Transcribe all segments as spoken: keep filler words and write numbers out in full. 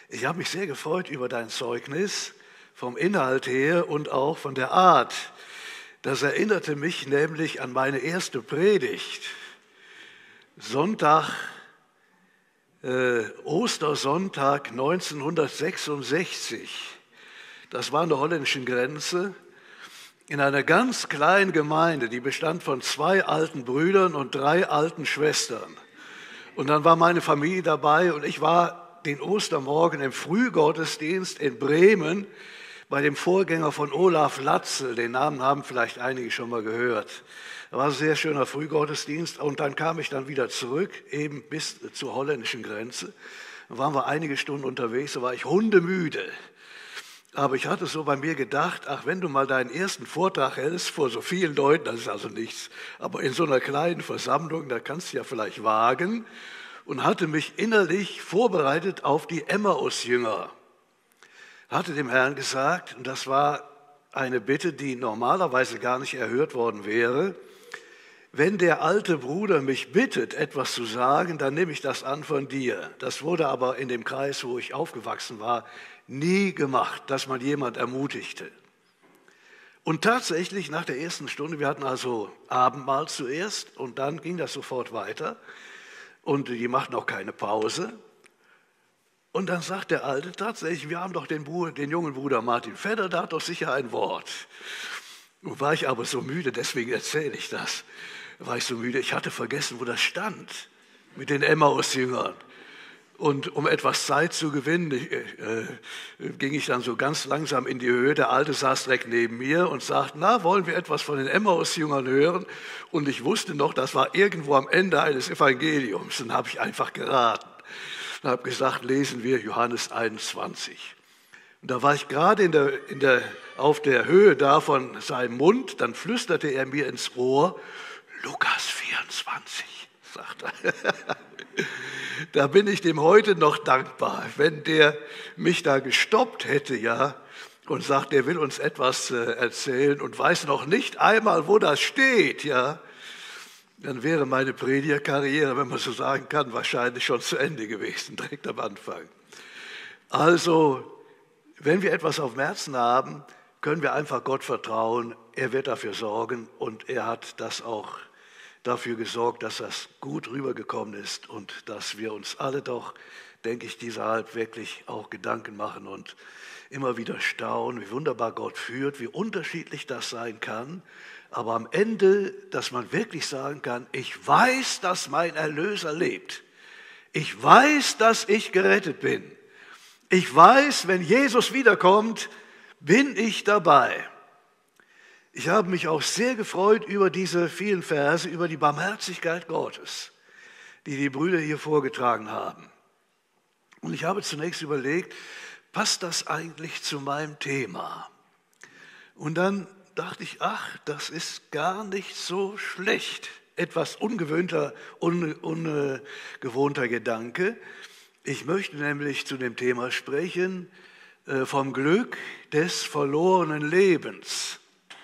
Ich habe mich sehr gefreut über dein Zeugnis, vom Inhalt her und auch von der Art. Das erinnerte mich nämlich an meine erste Predigt. Sonntag, äh, Ostersonntag neunzehnhundertsechsundsechzig. Das war an der holländischen Grenze. In einer ganz kleinen Gemeinde, die bestand von zwei alten Brüdern und drei alten Schwestern. Und dann war meine Familie dabei und ich war den Ostermorgen im Frühgottesdienst in Bremen bei dem Vorgänger von Olaf Latzel. Den Namen haben vielleicht einige schon mal gehört. Da war ein sehr schöner Frühgottesdienst und dann kam ich dann wieder zurück, eben bis zur holländischen Grenze. Da waren wir einige Stunden unterwegs, da war ich hundemüde. Aber ich hatte so bei mir gedacht, ach, wenn du mal deinen ersten Vortrag hältst vor so vielen Leuten, das ist also nichts, aber in so einer kleinen Versammlung, da kannst du ja vielleicht wagen, und hatte mich innerlich vorbereitet auf die Emmaus-Jünger. Hatte dem Herrn gesagt, und das war eine Bitte, die normalerweise gar nicht erhört worden wäre, wenn der alte Bruder mich bittet, etwas zu sagen, dann nehme ich das an von dir. Das wurde aber in dem Kreis, wo ich aufgewachsen war, nie gemacht, dass man jemand ermutigte. Und tatsächlich nach der ersten Stunde, wir hatten also Abendmahl zuerst und dann ging das sofort weiter und die machten auch keine Pause. Und dann sagt der Alte tatsächlich, wir haben doch den, Bruder, den jungen Bruder Martin Vedder, der hat doch sicher ein Wort. Nun war ich aber so müde, deswegen erzähle ich das. War ich so müde, ich hatte vergessen, wo das stand mit den Emmaus-Jüngern. Und um etwas Zeit zu gewinnen, äh, ging ich dann so ganz langsam in die Höhe. Der Alte saß direkt neben mir und sagte, na, wollen wir etwas von den Emmaus-Jüngern hören? Und ich wusste noch, das war irgendwo am Ende eines Evangeliums. Dann habe ich einfach geraten. Und habe gesagt, lesen wir Johannes einundzwanzig. Und da war ich gerade in der, in der, auf der Höhe da von seinem Mund, dann flüsterte er mir ins Ohr, Lukas vierundzwanzig, sagt er. Da bin ich dem heute noch dankbar, wenn der mich da gestoppt hätte, ja, und sagt, er will uns etwas äh, erzählen und weiß noch nicht einmal, wo das steht, ja, dann wäre meine Predigerkarriere, wenn man so sagen kann, wahrscheinlich schon zu Ende gewesen, direkt am Anfang. Also, wenn wir etwas auf dem Herzen haben, können wir einfach Gott vertrauen, er wird dafür sorgen und er hat das auch dafür gesorgt, dass das gut rübergekommen ist und dass wir uns alle doch, denke ich, deshalb wirklich auch Gedanken machen und immer wieder staunen, wie wunderbar Gott führt, wie unterschiedlich das sein kann, aber am Ende, dass man wirklich sagen kann, ich weiß, dass mein Erlöser lebt. Ich weiß, dass ich gerettet bin. Ich weiß, wenn Jesus wiederkommt, bin ich dabei. Ich habe mich auch sehr gefreut über diese vielen Verse, über die Barmherzigkeit Gottes, die die Brüder hier vorgetragen haben. Und ich habe zunächst überlegt, passt das eigentlich zu meinem Thema? Und dann dachte ich, ach, das ist gar nicht so schlecht. Etwas ungewöhnter, un, ungewohnter Gedanke. Ich möchte nämlich zu dem Thema sprechen, äh, vom Glück des verlorenen Lebens.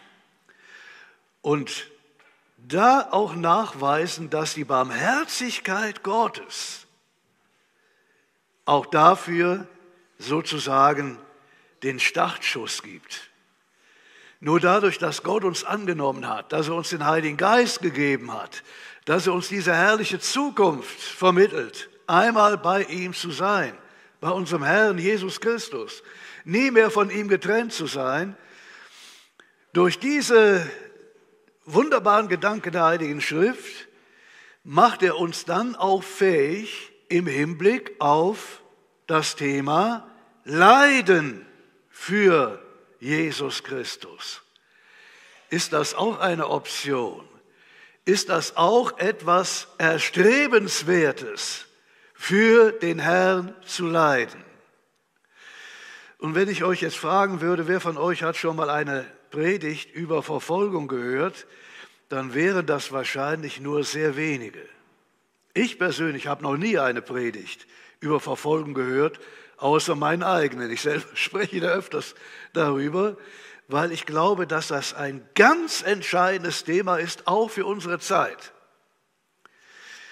Und da auch nachweisen, dass die Barmherzigkeit Gottes auch dafür sozusagen den Startschuss gibt. Nur dadurch, dass Gott uns angenommen hat, dass er uns den Heiligen Geist gegeben hat, dass er uns diese herrliche Zukunft vermittelt, einmal bei ihm zu sein, bei unserem Herrn Jesus Christus, nie mehr von ihm getrennt zu sein, durch diese wunderbaren Gedanken der Heiligen Schrift macht er uns dann auch fähig im Hinblick auf das Thema Leiden für Jesus Christus. Ist das auch eine Option? Ist das auch etwas Erstrebenswertes, für den Herrn zu leiden? Und wenn ich euch jetzt fragen würde, wer von euch hat schon mal eine Predigt über Verfolgung gehört, dann wären das wahrscheinlich nur sehr wenige. Ich persönlich habe noch nie eine Predigt über Verfolgung gehört, außer meinen eigenen. Ich selber spreche da öfters darüber, weil ich glaube, dass das ein ganz entscheidendes Thema ist, auch für unsere Zeit.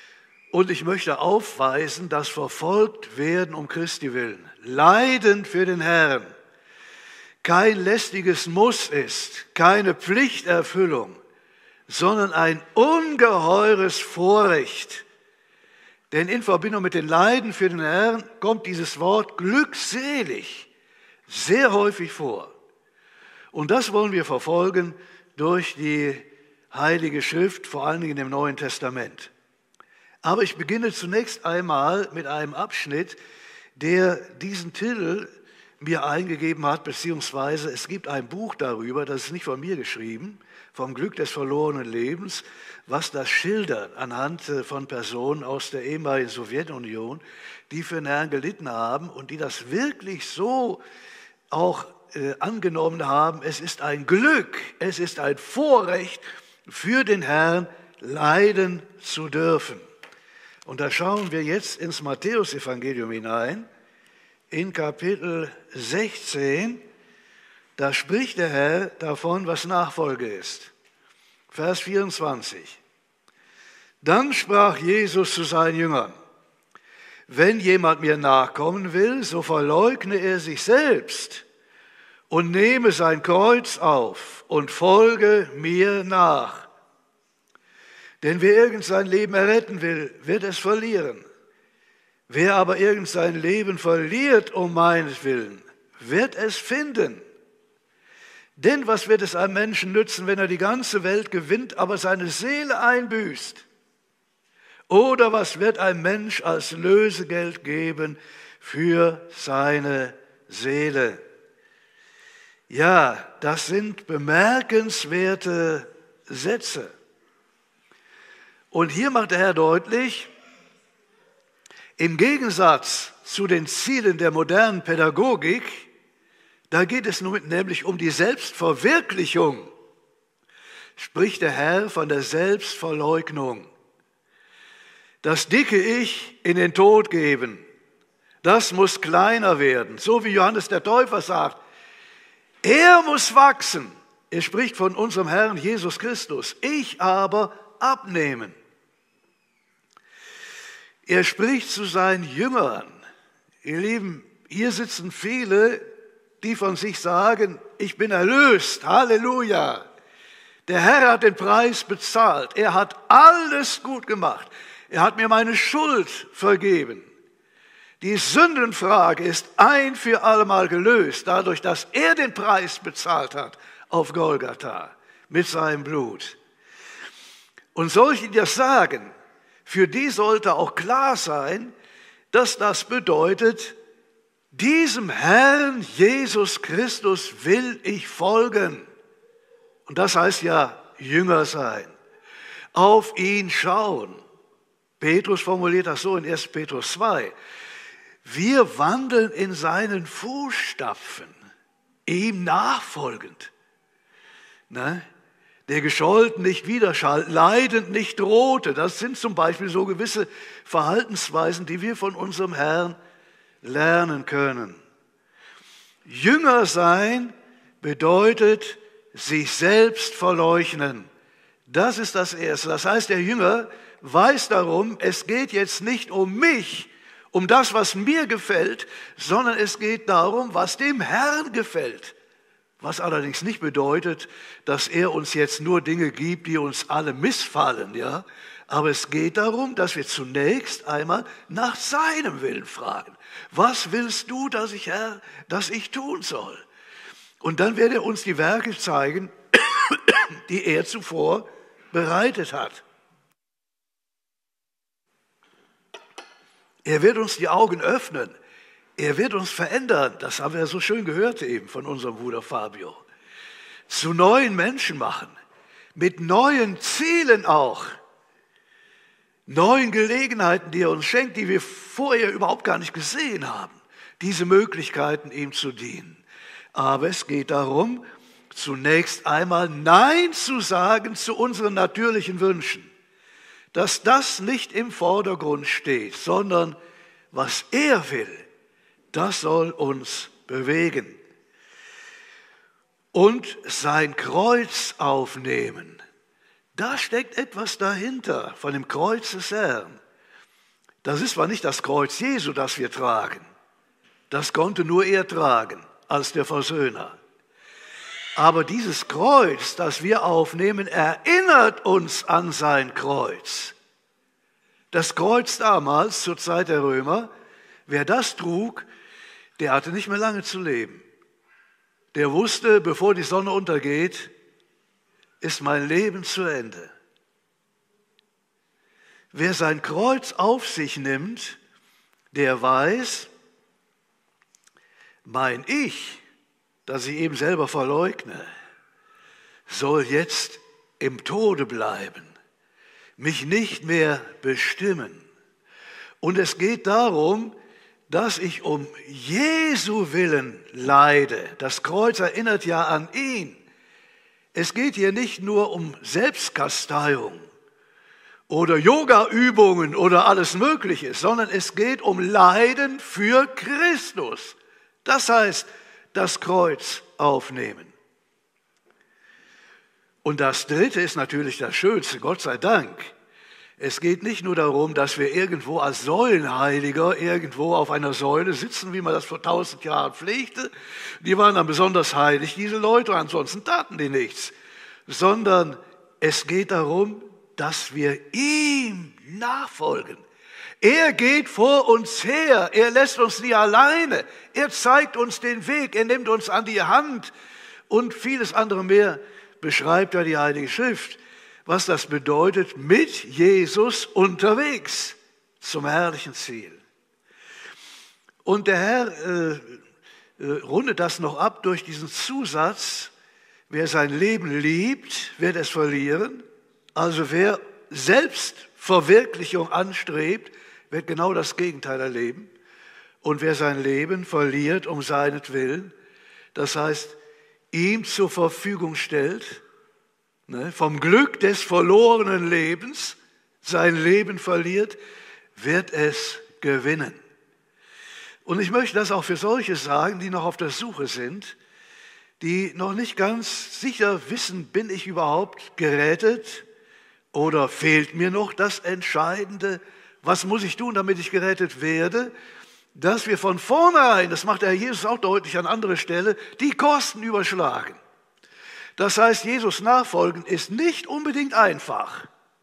Und ich möchte aufweisen, dass verfolgt werden um Christi willen, Leiden für den Herrn, kein lästiges Muss ist, keine Pflichterfüllung, sondern ein ungeheures Vorrecht. Denn in Verbindung mit den Leiden für den Herrn kommt dieses Wort glückselig sehr häufig vor. Und das wollen wir verfolgen durch die Heilige Schrift, vor allen Dingen im Neuen Testament. Aber ich beginne zunächst einmal mit einem Abschnitt, der diesen Titel mir eingegeben hat, beziehungsweise es gibt ein Buch darüber, das ist nicht von mir geschrieben, vom Glück des verlorenen Lebens, was das schildert anhand von Personen aus der ehemaligen Sowjetunion, die für den Herrn gelitten haben und die das wirklich so auch äh, angenommen haben. Es ist ein Glück, es ist ein Vorrecht für den Herrn, leiden zu dürfen. Und da schauen wir jetzt ins Matthäusevangelium hinein, in Kapitel sechzehn, da spricht der Herr davon, was Nachfolge ist. Vers vierundzwanzig. Dann sprach Jesus zu seinen Jüngern: Wenn jemand mir nachkommen will, so verleugne er sich selbst und nehme sein Kreuz auf und folge mir nach. Denn wer irgend sein Leben erretten will, wird es verlieren. Wer aber irgend sein Leben verliert um meinetwillen, wird es finden. Denn was wird es einem Menschen nützen, wenn er die ganze Welt gewinnt, aber seine Seele einbüßt? Oder was wird ein Mensch als Lösegeld geben für seine Seele? Ja, das sind bemerkenswerte Sätze. Und hier macht der Herr deutlich, im Gegensatz zu den Zielen der modernen Pädagogik, da geht es nun nämlich um die Selbstverwirklichung, spricht der Herr von der Selbstverleugnung. Das dicke Ich in den Tod geben, das muss kleiner werden, so wie Johannes der Täufer sagt, er muss wachsen. Er spricht von unserem Herrn Jesus Christus, ich aber abnehmen. Er spricht zu seinen Jüngern. Ihr Lieben, hier sitzen viele, die von sich sagen, ich bin erlöst, Halleluja. Der Herr hat den Preis bezahlt, er hat alles gut gemacht, er hat mir meine Schuld vergeben. Die Sündenfrage ist ein für allemal gelöst, dadurch, dass er den Preis bezahlt hat auf Golgatha mit seinem Blut. Und solche, die das sagen, für die sollte auch klar sein, dass das bedeutet, diesem Herrn Jesus Christus will ich folgen. Und das heißt ja Jünger sein, auf ihn schauen. Petrus formuliert das so in erster Petrus zwei. Wir wandeln in seinen Fußstapfen, ihm nachfolgend. Ne? Der gescholten nicht widerschallt, leidend nicht drohte. Das sind zum Beispiel so gewisse Verhaltensweisen, die wir von unserem Herrn lernen können. Jünger sein bedeutet sich selbst verleugnen. Das ist das Erste. Das heißt, der Jünger weiß darum, es geht jetzt nicht um mich, um das, was mir gefällt, sondern es geht darum, was dem Herrn gefällt. Was allerdings nicht bedeutet, dass er uns jetzt nur Dinge gibt, die uns alle missfallen, ja. Aber es geht darum, dass wir zunächst einmal nach seinem Willen fragen. Was willst du, dass ich, Herr, dass ich tun soll? Und dann wird er uns die Werke zeigen, die er zuvor bereitet hat. Er wird uns die Augen öffnen. Er wird uns verändern, das haben wir ja so schön gehört eben von unserem Bruder Fabio, zu neuen Menschen machen, mit neuen Zielen auch, neuen Gelegenheiten, die er uns schenkt, die wir vorher überhaupt gar nicht gesehen haben, diese Möglichkeiten ihm zu dienen. Aber es geht darum, zunächst einmal Nein zu sagen zu unseren natürlichen Wünschen, dass das nicht im Vordergrund steht, sondern was er will, das soll uns bewegen. Und sein Kreuz aufnehmen. Da steckt etwas dahinter von dem Kreuz des Herrn. Das ist zwar nicht das Kreuz Jesu, das wir tragen. Das konnte nur er tragen als der Versöhner. Aber dieses Kreuz, das wir aufnehmen, erinnert uns an sein Kreuz. Das Kreuz damals, zur Zeit der Römer, wer das trug, der hatte nicht mehr lange zu leben. Der wusste, bevor die Sonne untergeht, ist mein Leben zu Ende. Wer sein Kreuz auf sich nimmt, der weiß, mein Ich, das ich eben selber verleugne, soll jetzt im Tode bleiben, mich nicht mehr bestimmen. Und es geht darum, dass ich um Jesu willen leide. Das Kreuz erinnert ja an ihn. Es geht hier nicht nur um Selbstkasteiung oder Yoga-Übungen oder alles Mögliche, sondern es geht um Leiden für Christus. Das heißt, das Kreuz aufnehmen. Und das Dritte ist natürlich das Schönste, Gott sei Dank. Es geht nicht nur darum, dass wir irgendwo als Säulenheiliger irgendwo auf einer Säule sitzen, wie man das vor tausend Jahren pflegte. Die waren dann besonders heilig, diese Leute, und ansonsten taten die nichts. Sondern es geht darum, dass wir ihm nachfolgen. Er geht vor uns her, er lässt uns nie alleine, er zeigt uns den Weg, er nimmt uns an die Hand und vieles andere mehr beschreibt ja die Heilige Schrift, was das bedeutet, mit Jesus unterwegs zum herrlichen Ziel. Und der Herr äh, äh, rundet das noch ab durch diesen Zusatz, wer sein Leben liebt, wird es verlieren. Also wer Selbstverwirklichung anstrebt, wird genau das Gegenteil erleben. Und wer sein Leben verliert um seinetwillen, das heißt, ihm zur Verfügung stellt, ne, vom Glück des verlorenen Lebens sein Leben verliert, wird es gewinnen. Und ich möchte das auch für solche sagen, die noch auf der Suche sind, die noch nicht ganz sicher wissen, bin ich überhaupt gerettet oder fehlt mir noch das Entscheidende? Was muss ich tun, damit ich gerettet werde? Dass wir von vornherein, das macht der Herr Jesus auch deutlich an anderer Stelle, die Kosten überschlagen. Das heißt, Jesus nachfolgen ist nicht unbedingt einfach,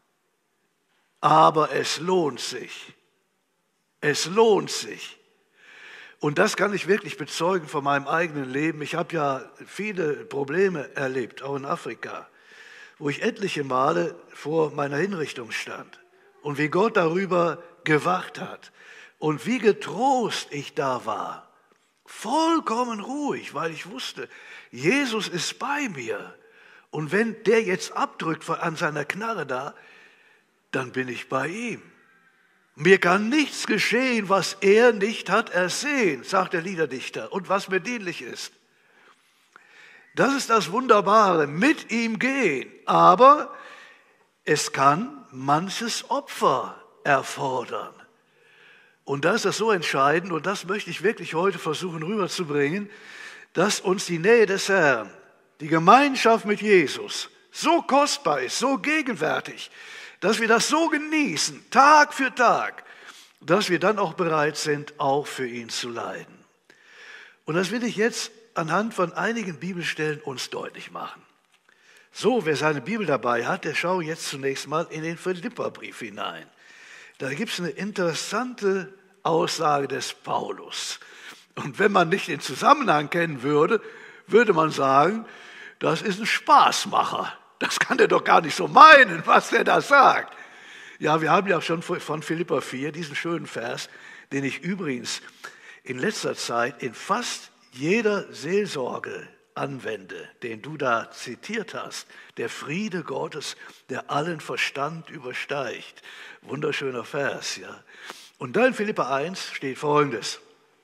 aber es lohnt sich. Es lohnt sich. Und das kann ich wirklich bezeugen von meinem eigenen Leben. Ich habe ja viele Probleme erlebt, auch in Afrika, wo ich etliche Male vor meiner Hinrichtung stand und wie Gott darüber gewacht hat und wie getrost ich da war. Vollkommen ruhig, weil ich wusste, Jesus ist bei mir. Und wenn der jetzt abdrückt an seiner Knarre da, dann bin ich bei ihm. Mir kann nichts geschehen, was er nicht hat ersehen, sagt der Liederdichter, und was mir dienlich ist. Das ist das Wunderbare, mit ihm gehen. Aber es kann manches Opfer erfordern. Und da ist das so entscheidend, und das möchte ich wirklich heute versuchen rüberzubringen, dass uns die Nähe des Herrn, die Gemeinschaft mit Jesus so kostbar ist, so gegenwärtig, dass wir das so genießen, Tag für Tag, dass wir dann auch bereit sind, auch für ihn zu leiden. Und das will ich jetzt anhand von einigen Bibelstellen uns deutlich machen. So, wer seine Bibel dabei hat, der schaue jetzt zunächst mal in den Philipperbrief hinein. Da gibt es eine interessante Aussage des Paulus. Und wenn man nicht den Zusammenhang kennen würde, würde man sagen, das ist ein Spaßmacher. Das kann der doch gar nicht so meinen, was der da sagt. Ja, wir haben ja schon von Philipper vier diesen schönen Vers, den ich übrigens in letzter Zeit in fast jeder Seelsorge anwende, den du da zitiert hast. Der Friede Gottes, der allen Verstand übersteigt. Wunderschöner Vers, ja. Und da in Philipper eins steht Folgendes.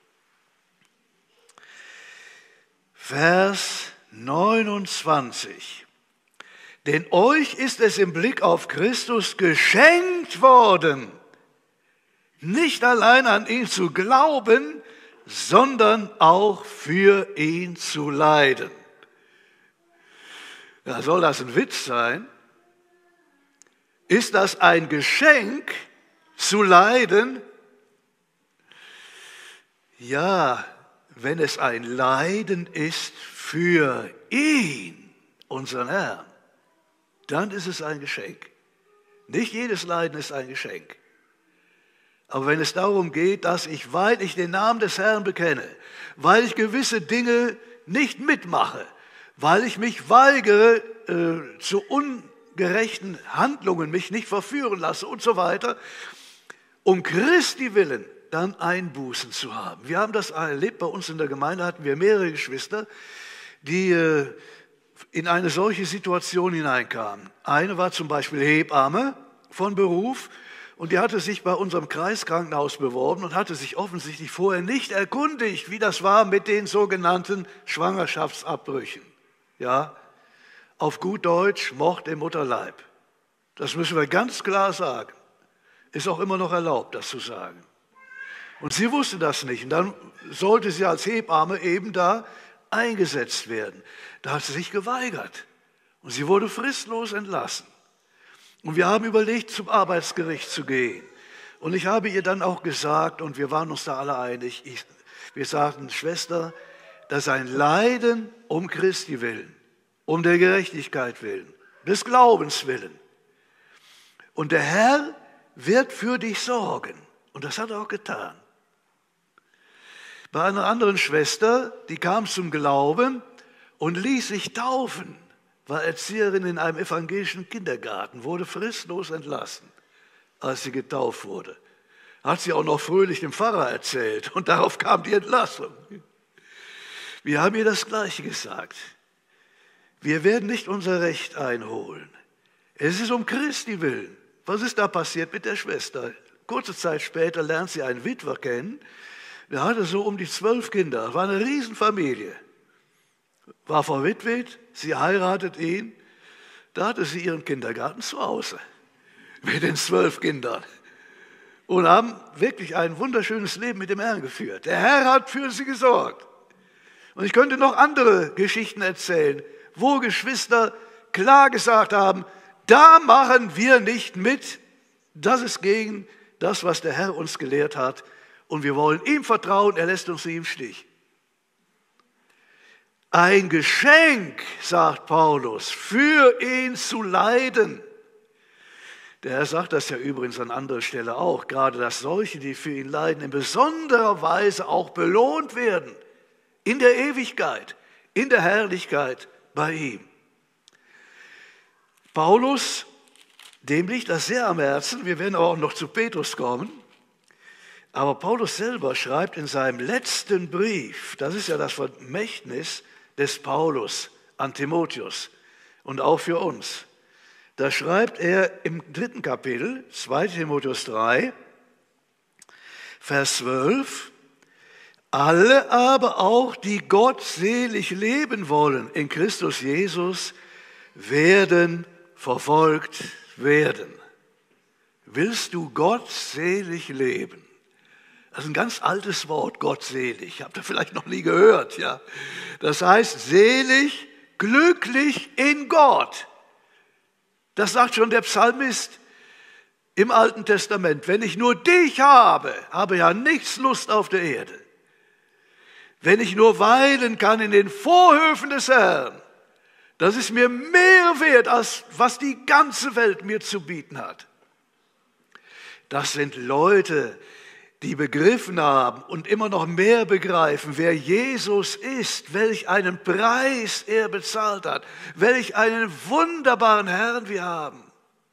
Vers neunundzwanzig. Denn euch ist es im Blick auf Christus geschenkt worden, nicht allein an ihn zu glauben, sondern auch für ihn zu leiden. Ja, soll das ein Witz sein? Ist das ein Geschenk, zu leiden Ja, wenn es ein Leiden ist für ihn, unseren Herrn, dann ist es ein Geschenk. Nicht jedes Leiden ist ein Geschenk. Aber wenn es darum geht, dass ich, weil ich den Namen des Herrn bekenne, weil ich gewisse Dinge nicht mitmache, weil ich mich weigere, äh, zu ungerechten Handlungen mich nicht verführen lasse und so weiter, um Christi willen dann Einbußen zu haben. Wir haben das erlebt, bei uns in der Gemeinde hatten wir mehrere Geschwister, die äh, in eine solche Situation hineinkamen. Eine war zum Beispiel Hebamme von Beruf und die hatte sich bei unserem Kreiskrankenhaus beworben und hatte sich offensichtlich vorher nicht erkundigt, wie das war mit den sogenannten Schwangerschaftsabbrüchen. Ja, auf gut Deutsch, Mord im Mutterleib. Das müssen wir ganz klar sagen. Ist auch immer noch erlaubt, das zu sagen. Und sie wusste das nicht. Und dann sollte sie als Hebamme eben da eingesetzt werden. Da hat sie sich geweigert. Und sie wurde fristlos entlassen. Und wir haben überlegt, zum Arbeitsgericht zu gehen. Und ich habe ihr dann auch gesagt, und wir waren uns da alle einig, ich, wir sagten, Schwester, das ist ein Leiden um Christi willen, um der Gerechtigkeit willen, des Glaubens willen. Und der Herr wird für dich sorgen. Und das hat er auch getan. Bei einer anderen Schwester, die kam zum Glauben und ließ sich taufen, war Erzieherin in einem evangelischen Kindergarten, wurde fristlos entlassen, als sie getauft wurde. Hat sie auch noch fröhlich dem Pfarrer erzählt und darauf kam die Entlassung. Wir haben ihr das Gleiche gesagt. Wir werden nicht unser Recht einholen. Es ist um Christi willen. Was ist da passiert mit der Schwester? Kurze Zeit später lernt sie einen Witwer kennen. Der hatte so um die zwölf Kinder. War eine Riesenfamilie. War verwitwet, sie heiratet ihn. Da hatte sie ihren Kindergarten zu Hause mit den zwölf Kindern. Und haben wirklich ein wunderschönes Leben mit dem Herrn geführt. Der Herr hat für sie gesorgt. Und ich könnte noch andere Geschichten erzählen, wo Geschwister klar gesagt haben, da machen wir nicht mit. Das ist gegen das, was der Herr uns gelehrt hat. Und wir wollen ihm vertrauen, er lässt uns nie im Stich. Ein Geschenk, sagt Paulus, für ihn zu leiden. Der Herr sagt das ja übrigens an anderer Stelle auch, gerade dass solche, die für ihn leiden, in besonderer Weise auch belohnt werden. In der Ewigkeit, in der Herrlichkeit bei ihm. Paulus, dem liegt das sehr am Herzen, wir werden aber auch noch zu Petrus kommen. Aber Paulus selber schreibt in seinem letzten Brief, das ist ja das Vermächtnis des Paulus an Timotheus und auch für uns. Da schreibt er im dritten Kapitel, zweiter Timotheus drei, Vers zwölf, alle aber auch, die gottselig leben wollen in Christus Jesus, werden verfolgt werden. Willst du gottselig leben? Das ist ein ganz altes Wort, gottselig. Habt ihr vielleicht noch nie gehört, ja? Das heißt, selig, glücklich in Gott. Das sagt schon der Psalmist im Alten Testament. Wenn ich nur dich habe, habe ja nichts Lust auf der Erde. Wenn ich nur weilen kann in den Vorhöfen des Herrn, das ist mir mehr wert, als was die ganze Welt mir zu bieten hat. Das sind Leute, die begriffen haben und immer noch mehr begreifen, wer Jesus ist, welch einen Preis er bezahlt hat, welch einen wunderbaren Herrn wir haben.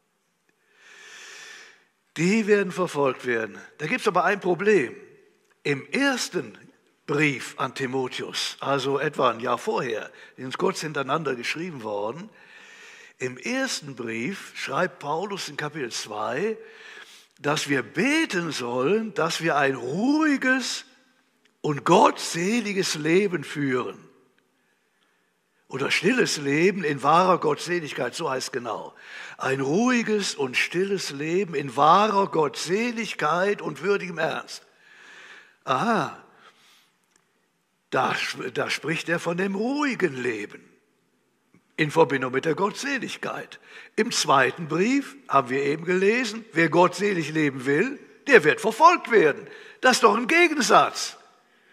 Die werden verfolgt werden. Da gibt es aber ein Problem. Im ersten Brief an Timotheus, also etwa ein Jahr vorher, die sind kurz hintereinander geschrieben worden, im ersten Brief schreibt Paulus in Kapitel zwei, dass wir beten sollen, dass wir ein ruhiges und gottseliges Leben führen. Oder stilles Leben in wahrer Gottseligkeit, so heißt genau. Ein ruhiges und stilles Leben in wahrer Gottseligkeit und würdigem Ernst. Aha, da, da spricht er von dem ruhigen Leben in Verbindung mit der Gottseligkeit. Im zweiten Brief haben wir eben gelesen, wer gottselig leben will, der wird verfolgt werden. Das ist doch ein Gegensatz.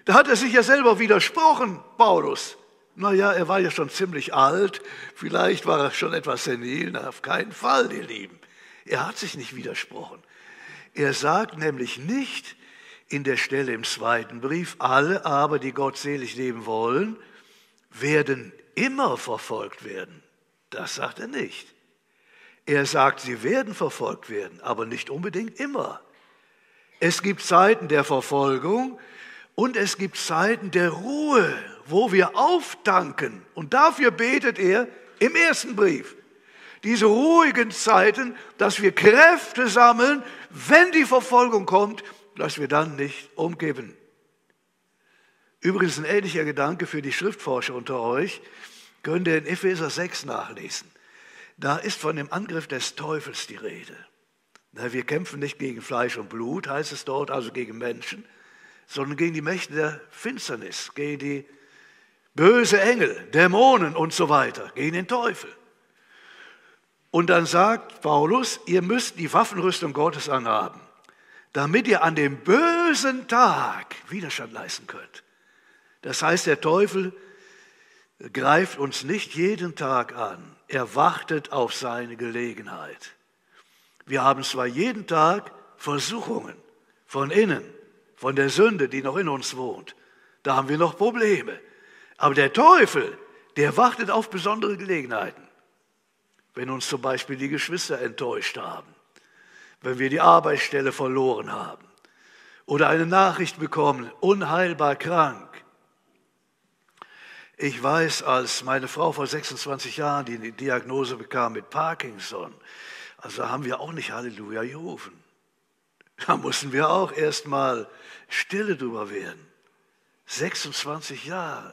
Da hat er sich ja selber widersprochen, Paulus. Naja, er war ja schon ziemlich alt, vielleicht war er schon etwas senil, na, auf keinen Fall, ihr Lieben. Er hat sich nicht widersprochen. Er sagt nämlich nicht in der Stelle im zweiten Brief, alle aber, die gottselig leben wollen, werden immer verfolgt werden. Das sagt er nicht. Er sagt, sie werden verfolgt werden, aber nicht unbedingt immer. Es gibt Zeiten der Verfolgung und es gibt Zeiten der Ruhe, wo wir auftanken. Und dafür betet er im ersten Brief. Diese ruhigen Zeiten, dass wir Kräfte sammeln, wenn die Verfolgung kommt, dass wir dann nicht umgeben. Übrigens ein ähnlicher Gedanke für die Schriftforscher unter euch, könnt ihr in Epheser sechs nachlesen. Da ist von dem Angriff des Teufels die Rede. Wir kämpfen nicht gegen Fleisch und Blut, heißt es dort, also gegen Menschen, sondern gegen die Mächte der Finsternis, gegen die böse Engel, Dämonen und so weiter, gegen den Teufel. Und dann sagt Paulus, ihr müsst die Waffenrüstung Gottes anhaben, damit ihr an dem bösen Tag Widerstand leisten könnt. Das heißt, der Teufel greift uns nicht jeden Tag an. Er wartet auf seine Gelegenheit. Wir haben zwar jeden Tag Versuchungen von innen, von der Sünde, die noch in uns wohnt. Da haben wir noch Probleme. Aber der Teufel, der wartet auf besondere Gelegenheiten. Wenn uns zum Beispiel die Geschwister enttäuscht haben, wenn wir die Arbeitsstelle verloren haben oder eine Nachricht bekommen, unheilbar krank. Ich weiß, als meine Frau vor sechsundzwanzig Jahren die Diagnose bekam mit Parkinson, also haben wir auch nicht Halleluja gerufen. Da mussten wir auch erst mal stille drüber werden. sechsundzwanzig Jahre.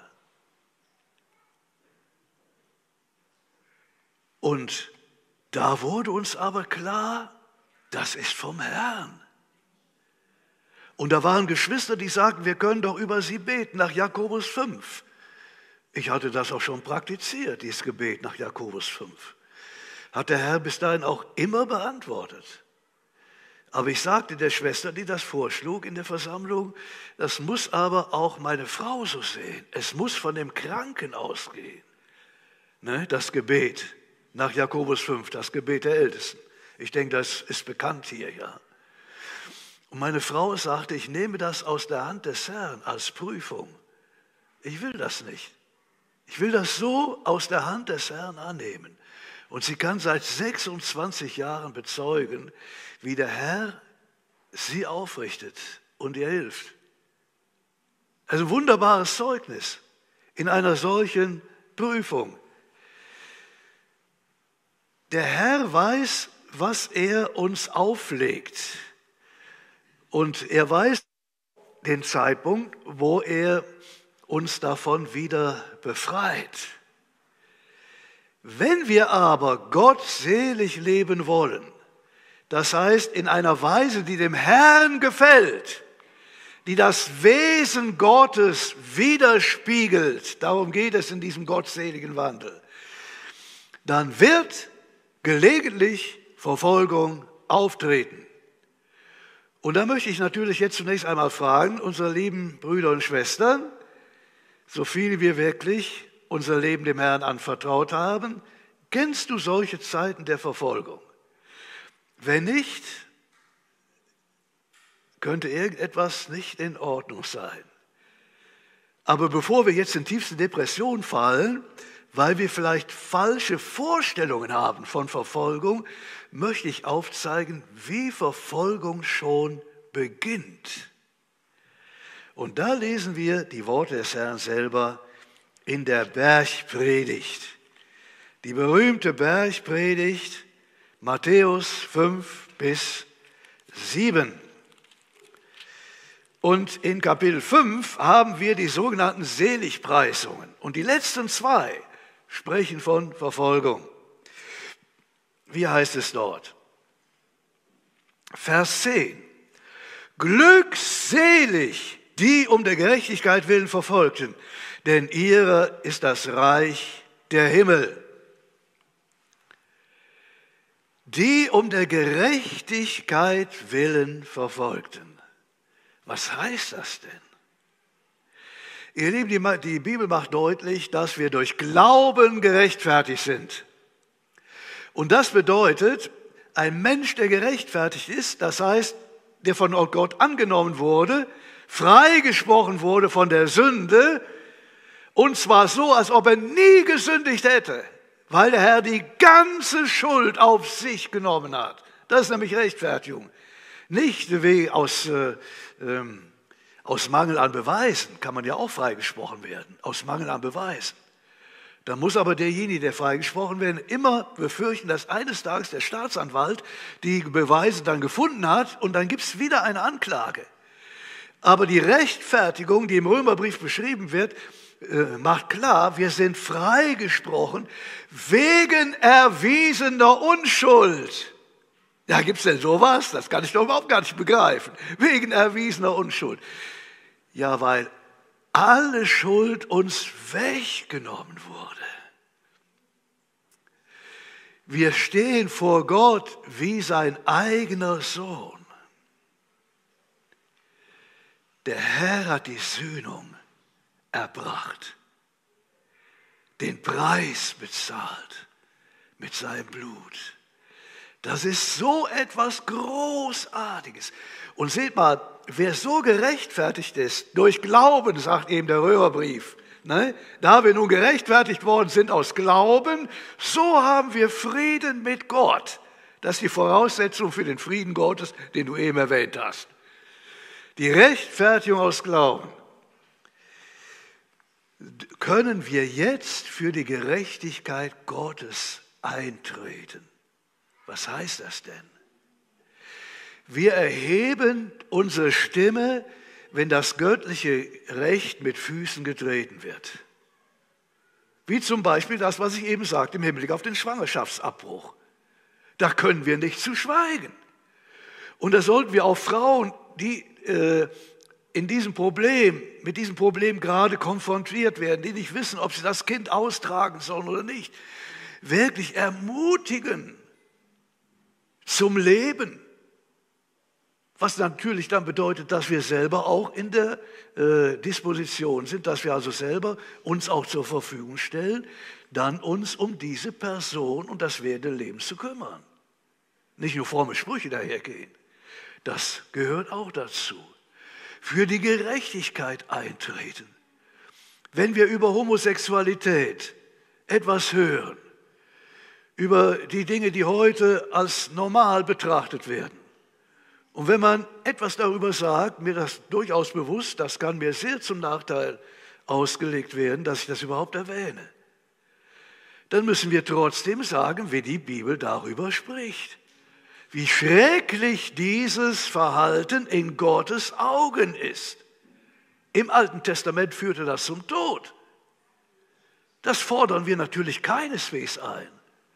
Und da wurde uns aber klar, das ist vom Herrn. Und da waren Geschwister, die sagten, wir können doch über sie beten, nach Jakobus fünf. Ich hatte das auch schon praktiziert, dieses Gebet nach Jakobus fünf. Hat der Herr bis dahin auch immer beantwortet. Aber ich sagte der Schwester, die das vorschlug in der Versammlung, das muss aber auch meine Frau so sehen. Es muss von dem Kranken ausgehen. Ne, das Gebet nach Jakobus fünf, das Gebet der Ältesten. Ich denke, das ist bekannt hier, ja. Und meine Frau sagte, ich nehme das aus der Hand des Herrn als Prüfung. Ich will das nicht. Ich will das so aus der Hand des Herrn annehmen. Und sie kann seit sechsundzwanzig Jahren bezeugen, wie der Herr sie aufrichtet und ihr hilft. Also ein wunderbares Zeugnis in einer solchen Prüfung. Der Herr weiß, was er uns auflegt. Und er weiß den Zeitpunkt, wo er uns davon wieder befreit. Wenn wir aber gottselig leben wollen, das heißt in einer Weise, die dem Herrn gefällt, die das Wesen Gottes widerspiegelt, darum geht es in diesem gottseligen Wandel, dann wird gelegentlich Verfolgung auftreten. Und da möchte ich natürlich jetzt zunächst einmal fragen, unsere lieben Brüder und Schwestern, so viele wir wirklich unser Leben dem Herrn anvertraut haben, kennst du solche Zeiten der Verfolgung? Wenn nicht, könnte irgendetwas nicht in Ordnung sein. Aber bevor wir jetzt in tiefste Depression fallen, weil wir vielleicht falsche Vorstellungen haben von Verfolgung, möchte ich aufzeigen, wie Verfolgung schon beginnt. Und da lesen wir die Worte des Herrn selber in der Bergpredigt. Die berühmte Bergpredigt, Matthäus fünf bis sieben. Und in Kapitel fünf haben wir die sogenannten Seligpreisungen. Und die letzten zwei sprechen von Verfolgung. Wie heißt es dort? Vers zehn. Glückselig, die um der Gerechtigkeit willen verfolgten, denn ihrer ist das Reich der Himmel. Die um der Gerechtigkeit willen verfolgten. Was heißt das denn? Ihr Lieben, die, die Bibel macht deutlich, dass wir durch Glauben gerechtfertigt sind. Und das bedeutet, ein Mensch, der gerechtfertigt ist, das heißt, der von Gott angenommen wurde, freigesprochen wurde von der Sünde, und zwar so, als ob er nie gesündigt hätte, weil der Herr die ganze Schuld auf sich genommen hat. Das ist nämlich Rechtfertigung. Nicht wie aus, äh, ähm, aus Mangel an Beweisen, kann man ja auch freigesprochen werden, aus Mangel an Beweisen. Da muss aber derjenige, der freigesprochen wird, immer befürchten, dass eines Tages der Staatsanwalt die Beweise dann gefunden hat und dann gibt es wieder eine Anklage. Aber die Rechtfertigung, die im Römerbrief beschrieben wird, äh, macht klar, wir sind freigesprochen wegen erwiesener Unschuld. Ja, gibt es denn sowas? Das kann ich doch überhaupt gar nicht begreifen. Wegen erwiesener Unschuld. Ja, weil alle Schuld uns weggenommen wurde. Wir stehen vor Gott wie sein eigener Sohn. Der Herr hat die Sühnung erbracht, den Preis bezahlt mit seinem Blut. Das ist so etwas Großartiges. Und seht mal, wer so gerechtfertigt ist, durch Glauben, sagt eben der Römerbrief, ne? Da wir nun gerechtfertigt worden sind aus Glauben, so haben wir Frieden mit Gott. Das ist die Voraussetzung für den Frieden Gottes, den du eben erwähnt hast. Die Rechtfertigung aus Glauben. Können wir jetzt für die Gerechtigkeit Gottes eintreten? Was heißt das denn? Wir erheben unsere Stimme, wenn das göttliche Recht mit Füßen getreten wird. Wie zum Beispiel das, was ich eben sagte im Hinblick auf den Schwangerschaftsabbruch. Da können wir nicht zu schweigen. Und da sollten wir auch Frauen, die äh, in diesem Problem, mit diesem Problem gerade konfrontiert werden, die nicht wissen, ob sie das Kind austragen sollen oder nicht, wirklich ermutigen zum Leben. Was natürlich dann bedeutet, dass wir selber auch in der äh, Disposition sind, dass wir also selber uns auch zur Verfügung stellen, dann uns um diese Person und das Werden des Lebens zu kümmern. Nicht nur fromme Sprüche dahergehen. Das gehört auch dazu. Für die Gerechtigkeit eintreten. Wenn wir über Homosexualität etwas hören, über die Dinge, die heute als normal betrachtet werden, und wenn man etwas darüber sagt, mir das durchaus bewusst, das kann mir sehr zum Nachteil ausgelegt werden, dass ich das überhaupt erwähne, dann müssen wir trotzdem sagen, wie die Bibel darüber spricht. Wie schrecklich dieses Verhalten in Gottes Augen ist. Im Alten Testament führte das zum Tod. Das fordern wir natürlich keineswegs ein.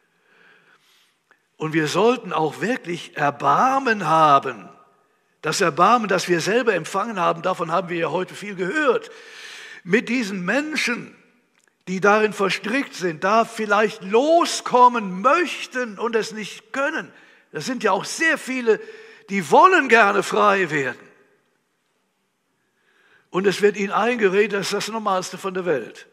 Und wir sollten auch wirklich Erbarmen haben. Das Erbarmen, das wir selber empfangen haben, davon haben wir ja heute viel gehört. Mit diesen Menschen, die darin verstrickt sind, da vielleicht loskommen möchten und es nicht können. Das sind ja auch sehr viele, die wollen gerne frei werden. Und es wird ihnen eingeredet, das ist das Normalste von der Welt.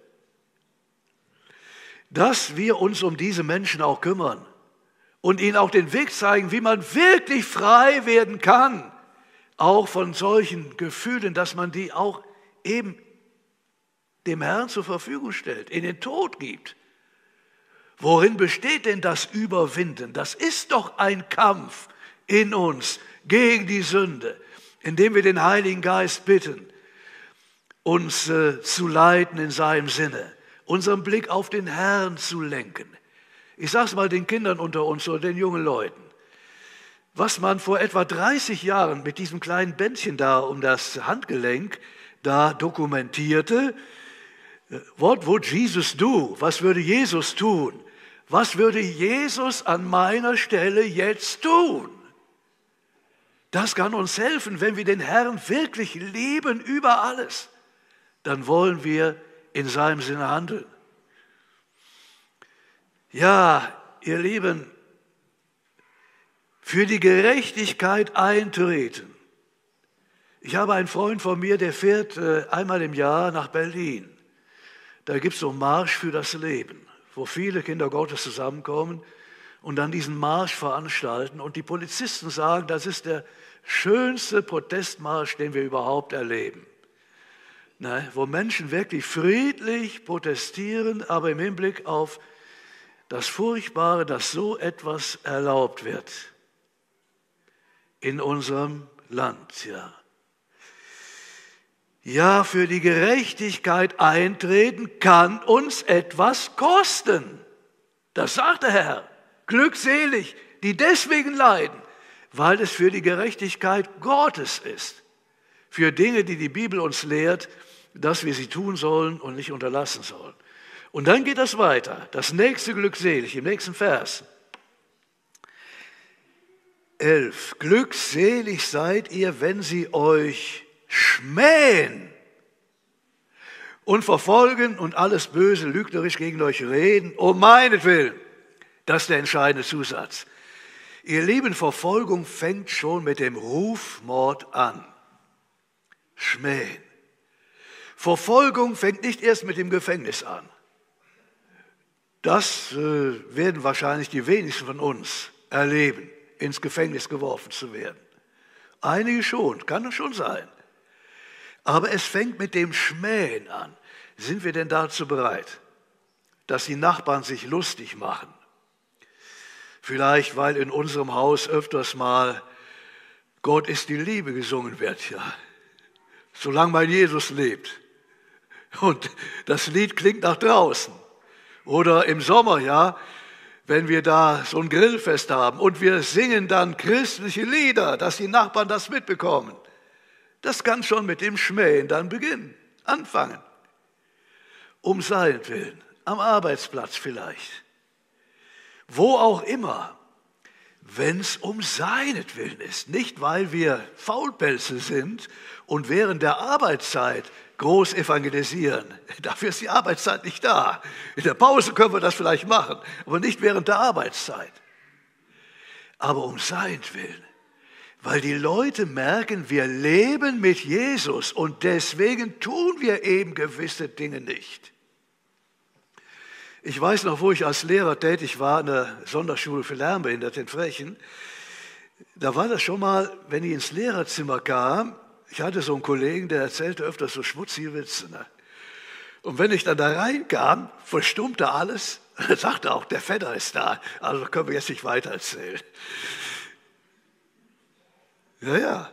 Dass wir uns um diese Menschen auch kümmern und ihnen auch den Weg zeigen, wie man wirklich frei werden kann, auch von solchen Gefühlen, dass man die auch eben dem Herrn zur Verfügung stellt, in den Tod gibt. Worin besteht denn das Überwinden? Das ist doch ein Kampf in uns gegen die Sünde, indem wir den Heiligen Geist bitten, uns äh, zu leiten in seinem Sinne, unseren Blick auf den Herrn zu lenken. Ich sage es mal den Kindern unter uns oder den jungen Leuten. Was man vor etwa dreißig Jahren mit diesem kleinen Bändchen da um das Handgelenk da dokumentierte, what would Jesus do? Was würde Jesus tun? Was würde Jesus an meiner Stelle jetzt tun? Das kann uns helfen, wenn wir den Herrn wirklich lieben über alles. Dann wollen wir in seinem Sinne handeln. Ja, ihr Lieben, für die Gerechtigkeit eintreten. Ich habe einen Freund von mir, der fährt äh, einmal im Jahr nach Berlin. Da gibt es so einen Marsch für das Leben, wo viele Kinder Gottes zusammenkommen und dann diesen Marsch veranstalten. Und die Polizisten sagen, das ist der schönste Protestmarsch, den wir überhaupt erleben. Ne? Wo Menschen wirklich friedlich protestieren, aber im Hinblick auf das Furchtbare, dass so etwas erlaubt wird in unserem Land. Ja. Ja, für die Gerechtigkeit eintreten kann uns etwas kosten. Das sagt der Herr. Glückselig, die deswegen leiden, weil es für die Gerechtigkeit Gottes ist. Für Dinge, die die Bibel uns lehrt, dass wir sie tun sollen und nicht unterlassen sollen. Und dann geht das weiter. Das nächste glückselig, im nächsten Vers. elf. Glückselig seid ihr, wenn sie euch schmähen und verfolgen und alles Böse lügnerisch gegen euch reden, um meinetwillen. Das ist der entscheidende Zusatz. Ihr Lieben, Verfolgung fängt schon mit dem Rufmord an. Schmähen. Verfolgung fängt nicht erst mit dem Gefängnis an. Das äh, werden wahrscheinlich die wenigsten von uns erleben, ins Gefängnis geworfen zu werden. Einige schon, kann es schon sein. Aber es fängt mit dem Schmähen an. Sind wir denn dazu bereit, dass die Nachbarn sich lustig machen? Vielleicht, weil in unserem Haus öfters mal Gott ist die Liebe gesungen wird, ja. Solange mein Jesus lebt. Und das Lied klingt nach draußen. Oder im Sommer, ja, wenn wir da so ein Grillfest haben und wir singen dann christliche Lieder, dass die Nachbarn das mitbekommen. Das kann schon mit dem Schmähen dann beginnen, anfangen. Um seinetwillen, am Arbeitsplatz vielleicht. Wo auch immer, wenn es um seinetwillen ist. Nicht, weil wir Faulpelze sind und während der Arbeitszeit groß evangelisieren. Dafür ist die Arbeitszeit nicht da. In der Pause können wir das vielleicht machen, aber nicht während der Arbeitszeit. Aber um seinetwillen. Weil die Leute merken, wir leben mit Jesus und deswegen tun wir eben gewisse Dinge nicht. Ich weiß noch, wo ich als Lehrer tätig war, in der Sonderschule für Lernbehinderte in Frechen. Da war das schon mal, wenn ich ins Lehrerzimmer kam, ich hatte so einen Kollegen, der erzählte öfters so schmutzige Witze. Ne? Und wenn ich dann da reinkam, verstummte alles. Er sagte auch, der Vetter ist da, also können wir jetzt nicht weiter erzählen. Ja, ja.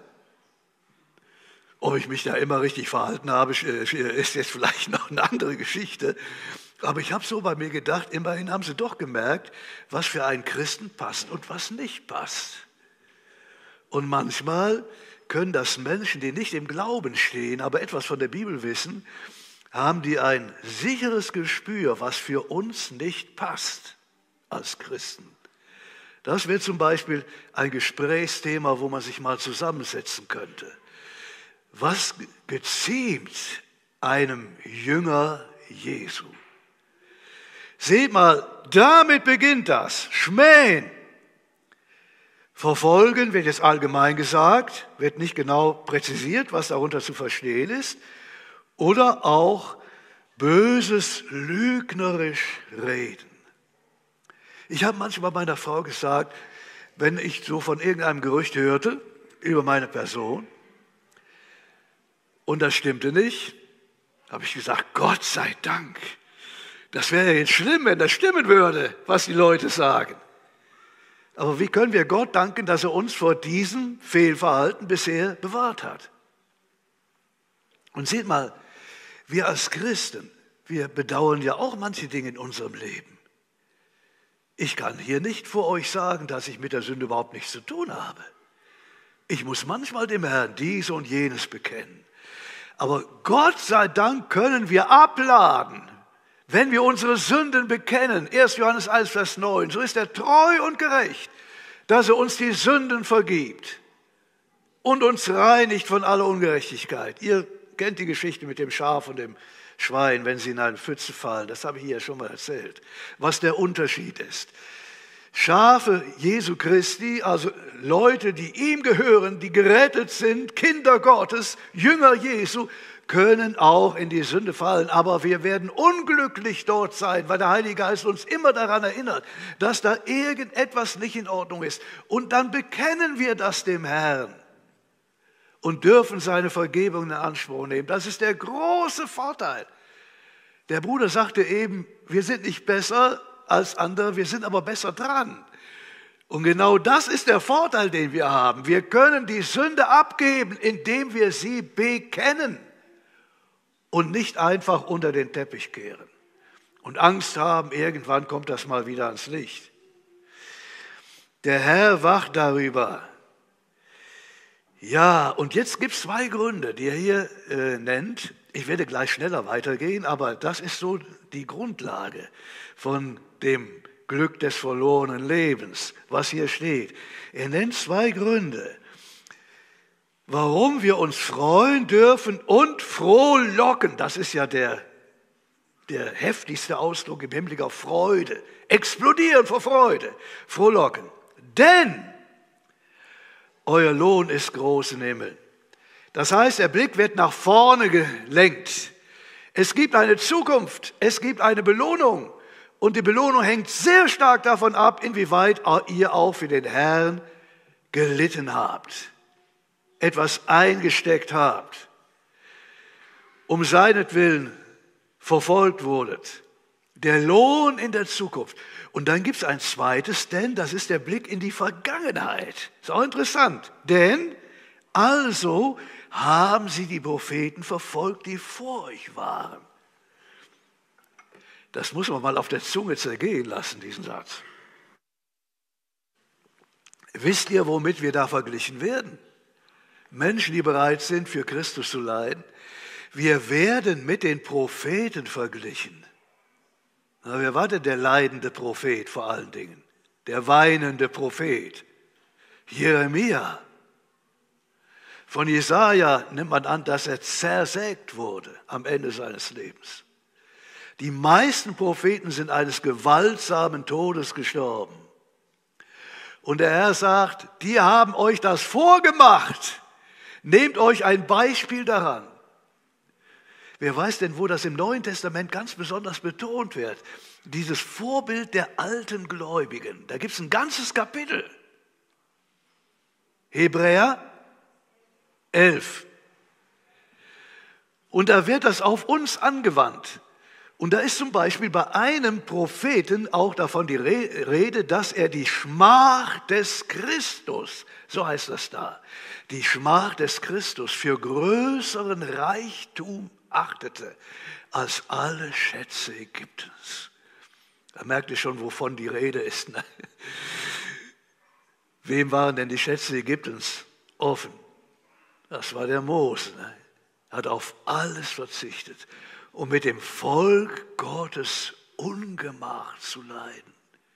Ob ich mich da immer richtig verhalten habe, ist jetzt vielleicht noch eine andere Geschichte. Aber ich habe so bei mir gedacht, immerhin haben sie doch gemerkt, was für einen Christen passt und was nicht passt. Und manchmal können das Menschen, die nicht im Glauben stehen, aber etwas von der Bibel wissen, haben die ein sicheres Gespür, was für uns nicht passt als Christen. Das wäre zum Beispiel ein Gesprächsthema, wo man sich mal zusammensetzen könnte. Was geziemt einem Jünger Jesu? Seht mal, damit beginnt das. Schmähen. Verfolgen wird jetzt allgemein gesagt, wird nicht genau präzisiert, was darunter zu verstehen ist. Oder auch böses, lügnerisch reden. Ich habe manchmal meiner Frau gesagt, wenn ich so von irgendeinem Gerücht hörte über meine Person und das stimmte nicht, habe ich gesagt, Gott sei Dank. Das wäre ja jetzt schlimm, wenn das stimmen würde, was die Leute sagen. Aber wie können wir Gott danken, dass er uns vor diesem Fehlverhalten bisher bewahrt hat? Und seht mal, wir als Christen, wir bedauern ja auch manche Dinge in unserem Leben. Ich kann hier nicht vor euch sagen, dass ich mit der Sünde überhaupt nichts zu tun habe. Ich muss manchmal dem Herrn dies und jenes bekennen. Aber Gott sei Dank können wir abladen, wenn wir unsere Sünden bekennen. erster Johannes eins, Vers neun. So ist er treu und gerecht, dass er uns die Sünden vergibt und uns reinigt von aller Ungerechtigkeit. Ihr kennt die Geschichte mit dem Schaf und dem Schwein, wenn sie in eine Pfütze fallen. Das habe ich hier schon mal erzählt. Was der Unterschied ist. Schafe Jesu Christi, also Leute, die ihm gehören, die gerettet sind, Kinder Gottes, Jünger Jesu, können auch in die Sünde fallen. Aber wir werden unglücklich dort sein, weil der Heilige Geist uns immer daran erinnert, dass da irgendetwas nicht in Ordnung ist. Und dann bekennen wir das dem Herrn und dürfen seine Vergebung in Anspruch nehmen. Das ist der große Vorteil. Der Bruder sagte eben, wir sind nicht besser als andere, wir sind aber besser dran. Und genau das ist der Vorteil, den wir haben. Wir können die Sünde abgeben, indem wir sie bekennen und nicht einfach unter den Teppich kehren und Angst haben, irgendwann kommt das mal wieder ans Licht. Der Herr wacht darüber. Ja, und jetzt gibt es zwei Gründe, die er hier äh, nennt. Ich werde gleich schneller weitergehen, aber das ist so die Grundlage von dem Glück des verlorenen Lebens, was hier steht. Er nennt zwei Gründe, warum wir uns freuen dürfen und frohlocken. Das ist ja der, der heftigste Ausdruck im Hinblick auf Freude. Explodieren vor Freude, frohlocken. Denn euer Lohn ist groß im Himmel. Das heißt, der Blick wird nach vorne gelenkt. Es gibt eine Zukunft, es gibt eine Belohnung. Und die Belohnung hängt sehr stark davon ab, inwieweit ihr auch für den Herrn gelitten habt, etwas eingesteckt habt, um seinetwillen verfolgt wurdet. Der Lohn in der Zukunft. Und dann gibt es ein zweites Denn, das ist der Blick in die Vergangenheit. Ist auch interessant. Denn also haben sie die Propheten verfolgt, die vor euch waren. Das muss man mal auf der Zunge zergehen lassen, diesen Satz. Wisst ihr, womit wir da verglichen werden? Menschen, die bereit sind, für Christus zu leiden. Wir werden mit den Propheten verglichen. Na, wer war denn der leidende Prophet vor allen Dingen? Der weinende Prophet? Jeremia. Von Jesaja nimmt man an, dass er zersägt wurde am Ende seines Lebens. Die meisten Propheten sind eines gewaltsamen Todes gestorben. Und der Herr sagt, die haben euch das vorgemacht. Nehmt euch ein Beispiel daran. Wer weiß denn, wo das im Neuen Testament ganz besonders betont wird? Dieses Vorbild der alten Gläubigen. Da gibt es ein ganzes Kapitel. Hebräer elf. Und da wird das auf uns angewandt. Und da ist zum Beispiel bei einem Propheten auch davon die Rede, dass er die Schmach des Christus, so heißt das da, die Schmach des Christus für größeren Reichtum achtete als alle Schätze Ägyptens. Da merkt ihr schon, wovon die Rede ist. Ne? Wem waren denn die Schätze Ägyptens offen? Das war der Mose. Ne? Er hat auf alles verzichtet, um mit dem Volk Gottes Ungemach zu leiden.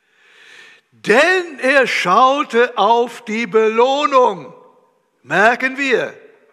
Denn er schaute auf die Belohnung. Merken wir.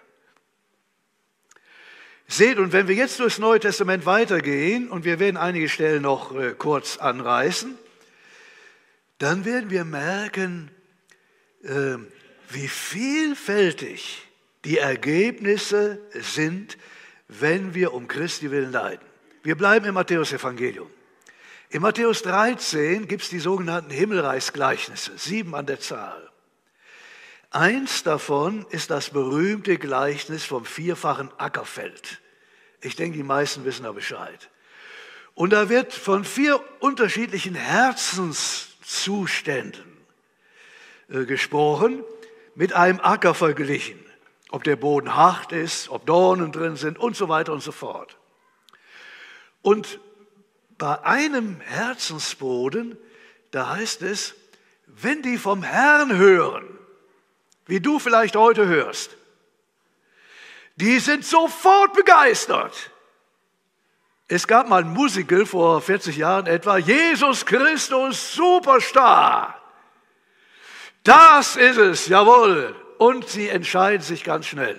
Seht, und wenn wir jetzt durchs Neue Testament weitergehen, und wir werden einige Stellen noch äh, kurz anreißen, dann werden wir merken, äh, wie vielfältig die Ergebnisse sind, wenn wir um Christi willen leiden. Wir bleiben im Matthäus-Evangelium. In Matthäus dreizehn gibt es die sogenannten Himmelreichsgleichnisse, sieben an der Zahl. Eins davon ist das berühmte Gleichnis vom vierfachen Ackerfeld. Ich denke, die meisten wissen da Bescheid. Und da wird von vier unterschiedlichen Herzenszuständen äh, gesprochen, mit einem Acker verglichen. Ob der Boden hart ist, ob Dornen drin sind und so weiter und so fort. Und bei einem Herzensboden, da heißt es, wenn die vom Herrn hören, wie du vielleicht heute hörst, die sind sofort begeistert. Es gab mal ein Musical vor vierzig Jahren etwa, Jesus Christus Superstar. Das ist es, jawohl. Und sie entscheiden sich ganz schnell.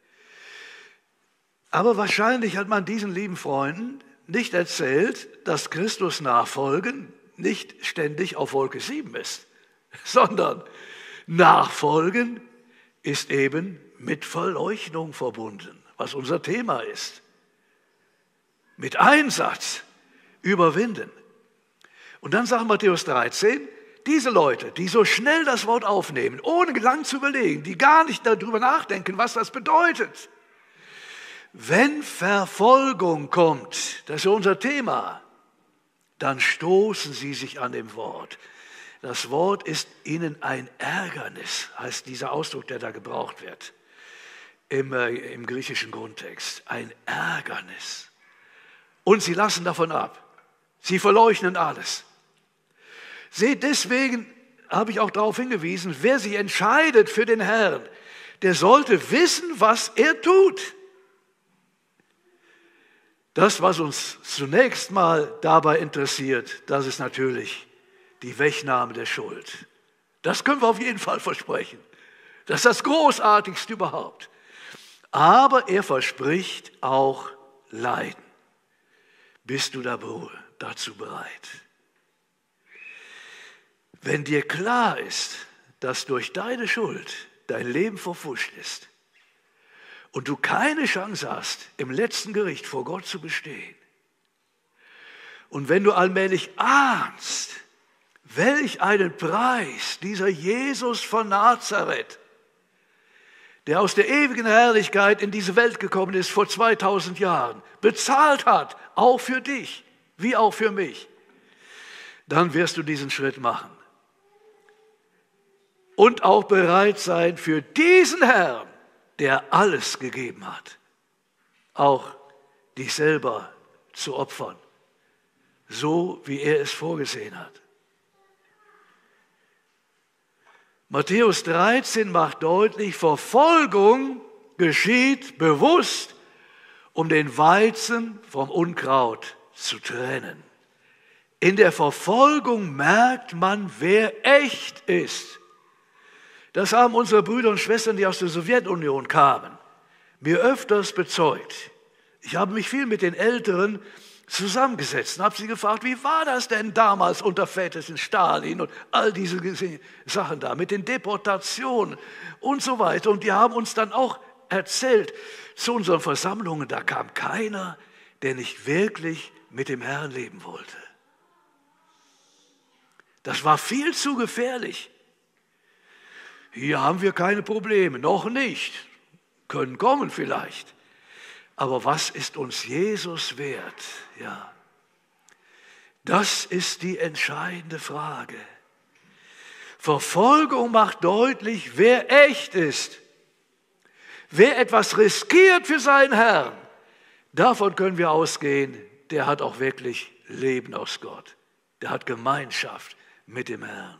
Aber wahrscheinlich hat man diesen lieben Freunden nicht erzählt, dass Christus nachfolgen nicht ständig auf Wolke sieben ist, sondern Nachfolgen ist eben mit Verleugnung verbunden, was unser Thema ist. Mit Einsatz überwinden. Und dann sagt Matthäus dreizehn, diese Leute, die so schnell das Wort aufnehmen, ohne lang zu überlegen, die gar nicht darüber nachdenken, was das bedeutet. Wenn Verfolgung kommt, das ist unser Thema, dann stoßen sie sich an dem Wort. Das Wort ist ihnen ein Ärgernis, heißt dieser Ausdruck, der da gebraucht wird, im, äh, im griechischen Grundtext. Ein Ärgernis. Und sie lassen davon ab. Sie verleugnen alles. Seht, deswegen habe ich auch darauf hingewiesen, wer sich entscheidet für den Herrn, der sollte wissen, was er tut. Das, was uns zunächst mal dabei interessiert, das ist natürlich die Wegnahme der Schuld. Das können wir auf jeden Fall versprechen. Das ist das Großartigste überhaupt. Aber er verspricht auch Leiden. Bist du dazu bereit? Wenn dir klar ist, dass durch deine Schuld dein Leben verpfuscht ist und du keine Chance hast, im letzten Gericht vor Gott zu bestehen, und wenn du allmählich ahnst, welch einen Preis dieser Jesus von Nazareth, der aus der ewigen Herrlichkeit in diese Welt gekommen ist vor zweitausend Jahren, bezahlt hat, auch für dich, wie auch für mich, dann wirst du diesen Schritt machen. Und auch bereit sein für diesen Herrn, der alles gegeben hat, auch dich selber zu opfern, so wie er es vorgesehen hat. Matthäus dreizehn macht deutlich, Verfolgung geschieht bewusst, um den Weizen vom Unkraut zu trennen. In der Verfolgung merkt man, wer echt ist. Das haben unsere Brüder und Schwestern, die aus der Sowjetunion kamen, mir öfters bezeugt. Ich habe mich viel mit den Älteren zusammengesetzt und habe sie gefragt, wie war das denn damals unter Väterchen Stalin und all diese Sachen da mit den Deportationen und so weiter. Und die haben uns dann auch erzählt, zu unseren Versammlungen, da kam keiner, der nicht wirklich mit dem Herrn leben wollte. Das war viel zu gefährlich. Hier haben wir keine Probleme, noch nicht, können kommen vielleicht. Aber was ist uns Jesus wert? Ja, das ist die entscheidende Frage. Verfolgung macht deutlich, wer echt ist. Wer etwas riskiert für seinen Herrn, davon können wir ausgehen, der hat auch wirklich Leben aus Gott. Der hat Gemeinschaft mit dem Herrn.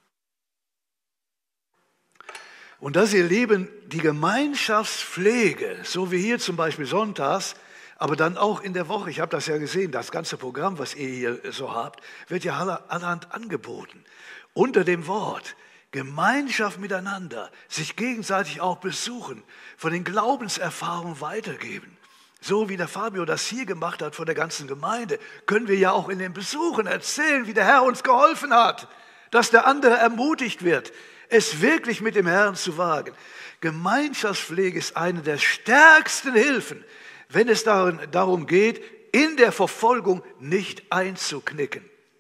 Und das, ihr Lieben, die Gemeinschaftspflege, so wie hier zum Beispiel sonntags, aber dann auch in der Woche, ich habe das ja gesehen, das ganze Programm, was ihr hier so habt, wird ja allerhand angeboten. Unter dem Wort Gemeinschaft miteinander, sich gegenseitig auch besuchen, von den Glaubenserfahrungen weitergeben. So wie der Fabio das hier gemacht hat vor der ganzen Gemeinde, können wir ja auch in den Besuchen erzählen, wie der Herr uns geholfen hat, dass der andere ermutigt wird, es wirklich mit dem Herrn zu wagen. Gemeinschaftspflege ist eine der stärksten Hilfen, wenn es darum geht, in der Verfolgung nicht einzuknicken.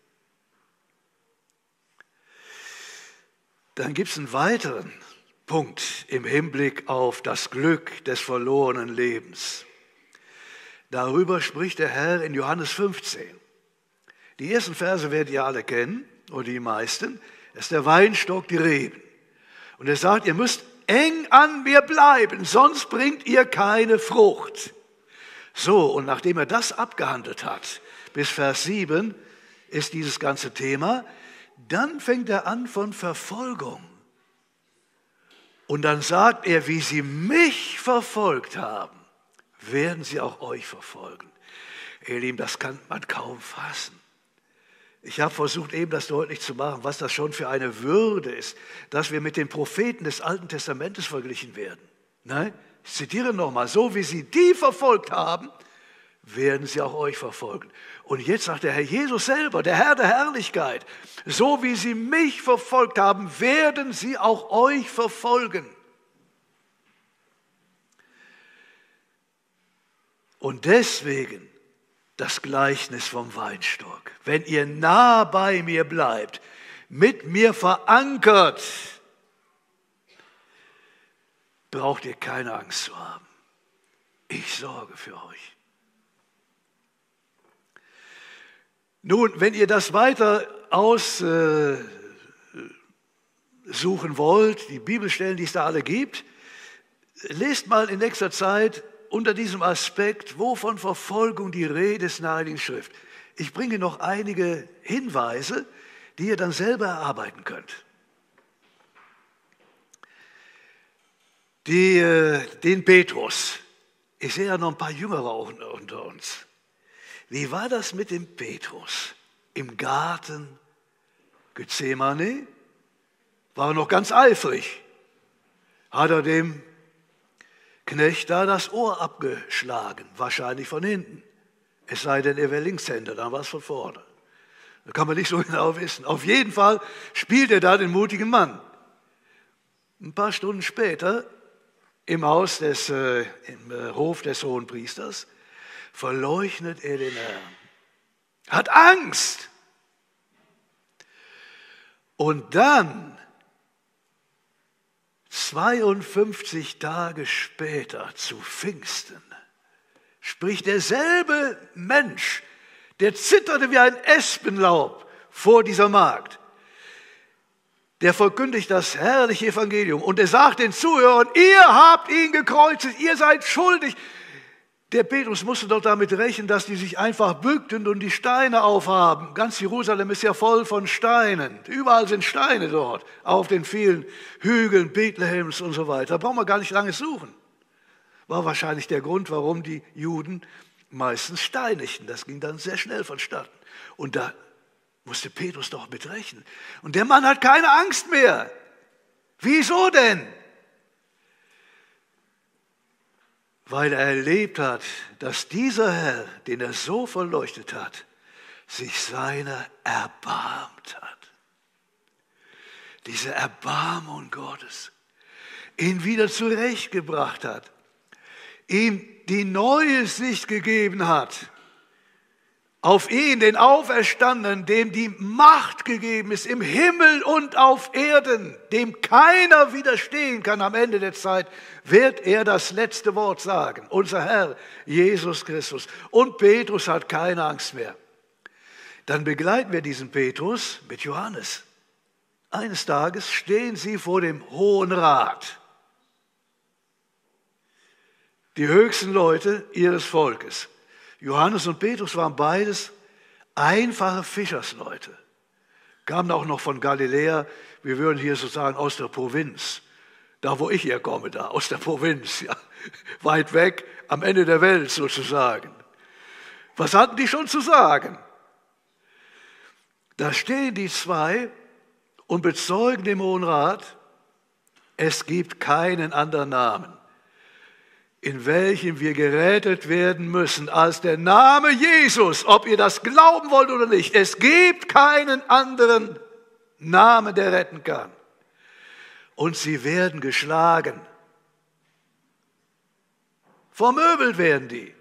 Dann gibt es einen weiteren Punkt im Hinblick auf das Glück des verlorenen Lebens. Darüber spricht der Herr in Johannes fünfzehn. Die ersten Verse werdet ihr alle kennen, oder die meisten. Das ist der Weinstock, die Reben. Und er sagt, ihr müsst eng an mir bleiben, sonst bringt ihr keine Frucht. So, und nachdem er das abgehandelt hat, bis Vers sieben ist dieses ganze Thema, dann fängt er an von Verfolgung. Und dann sagt er, wie sie mich verfolgt haben, werden sie auch euch verfolgen. Ihr Lieben, das kann man kaum fassen. Ich habe versucht, eben das deutlich zu machen, was das schon für eine Würde ist, dass wir mit den Propheten des Alten Testamentes verglichen werden. Nein, ich zitiere nochmal, so wie sie die verfolgt haben, werden sie auch euch verfolgen. Und jetzt sagt der Herr Jesus selber, der Herr der Herrlichkeit, so wie sie mich verfolgt haben, werden sie auch euch verfolgen. Und deswegen das Gleichnis vom Weinstock. Wenn ihr nah bei mir bleibt, mit mir verankert, braucht ihr keine Angst zu haben. Ich sorge für euch. Nun, wenn ihr das weiter aussuchen äh, wollt, die Bibelstellen, die es da alle gibt, lest mal in nächster Zeit unter diesem Aspekt, wo von Verfolgung die Rede ist in der Heiligen Schrift. Ich bringe noch einige Hinweise, die ihr dann selber erarbeiten könnt. Die, äh, den Petrus, ich sehe ja noch ein paar Jüngere auch unter uns. Wie war das mit dem Petrus im Garten Gethsemane? War er noch ganz eifrig? Hat er dem Knecht da das Ohr abgeschlagen? Wahrscheinlich von hinten. Es sei denn, er wäre Linkshänder, dann war es von vorne. Da kann man nicht so genau wissen. Auf jeden Fall spielt er da den mutigen Mann. Ein paar Stunden später im Haus des, äh, im äh, Hof des Hohenpriesters verleugnet er den Herrn, hat Angst. Und dann, zweiundfünfzig Tage später, zu Pfingsten, spricht derselbe Mensch, der zitterte wie ein Espenlaub vor dieser Magd, der verkündigt das herrliche Evangelium und er sagt den Zuhörern, ihr habt ihn gekreuzigt, ihr seid schuldig. Der Petrus musste doch damit rechnen, dass die sich einfach bückten und die Steine aufhaben. Ganz Jerusalem ist ja voll von Steinen. Überall sind Steine dort, auf den vielen Hügeln Bethlehems und so weiter. Da brauchen wir gar nicht lange suchen. War wahrscheinlich der Grund, warum die Juden meistens steinigten. Das ging dann sehr schnell vonstatten. Und da musste Petrus doch mit rechnen. Und der Mann hat keine Angst mehr. Wieso denn? Weil er erlebt hat, dass dieser Herr, den er so verleuchtet hat, sich seiner erbarmt hat. Diese Erbarmung Gottes ihn wieder zurechtgebracht hat, ihm die neue Sicht gegeben hat, auf ihn, den Auferstandenen, dem die Macht gegeben ist im Himmel und auf Erden, dem keiner widerstehen kann am Ende der Zeit, wird er das letzte Wort sagen. Unser Herr Jesus Christus. Und Petrus hat keine Angst mehr. Dann begleiten wir diesen Petrus mit Johannes. Eines Tages stehen sie vor dem Hohen Rat. Die höchsten Leute ihres Volkes. Johannes und Petrus waren beides einfache Fischersleute. Kamen auch noch von Galiläa, wir würden hier sozusagen aus der Provinz. Da, wo ich herkomme, da, aus der Provinz, ja. Weit weg, am Ende der Welt sozusagen. Was hatten die schon zu sagen? Da stehen die zwei und bezeugen dem Hohen Rat, es gibt keinen anderen Namen, in welchem wir gerettet werden müssen, als der Name Jesus, ob ihr das glauben wollt oder nicht. Es gibt keinen anderen Namen, der retten kann. Und sie werden geschlagen. Vermöbelt werden die.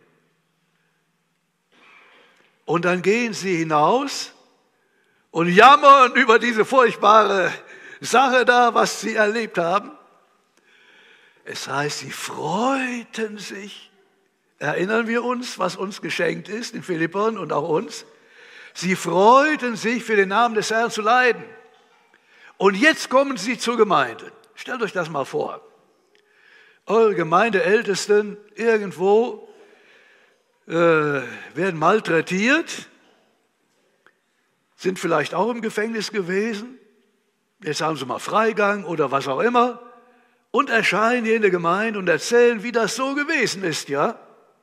Und dann gehen sie hinaus und jammern über diese furchtbare Sache da, was sie erlebt haben. Es heißt, sie freuten sich. Erinnern wir uns, was uns geschenkt ist, den Philippern und auch uns? Sie freuten sich, für den Namen des Herrn zu leiden. Und jetzt kommen sie zur Gemeinde. Stellt euch das mal vor. Eure Gemeindeältesten irgendwo äh, werden malträtiert, sind vielleicht auch im Gefängnis gewesen. Jetzt haben sie mal Freigang oder was auch immer. Und erscheinen hier in der Gemeinde und erzählen, wie das so gewesen ist, ja?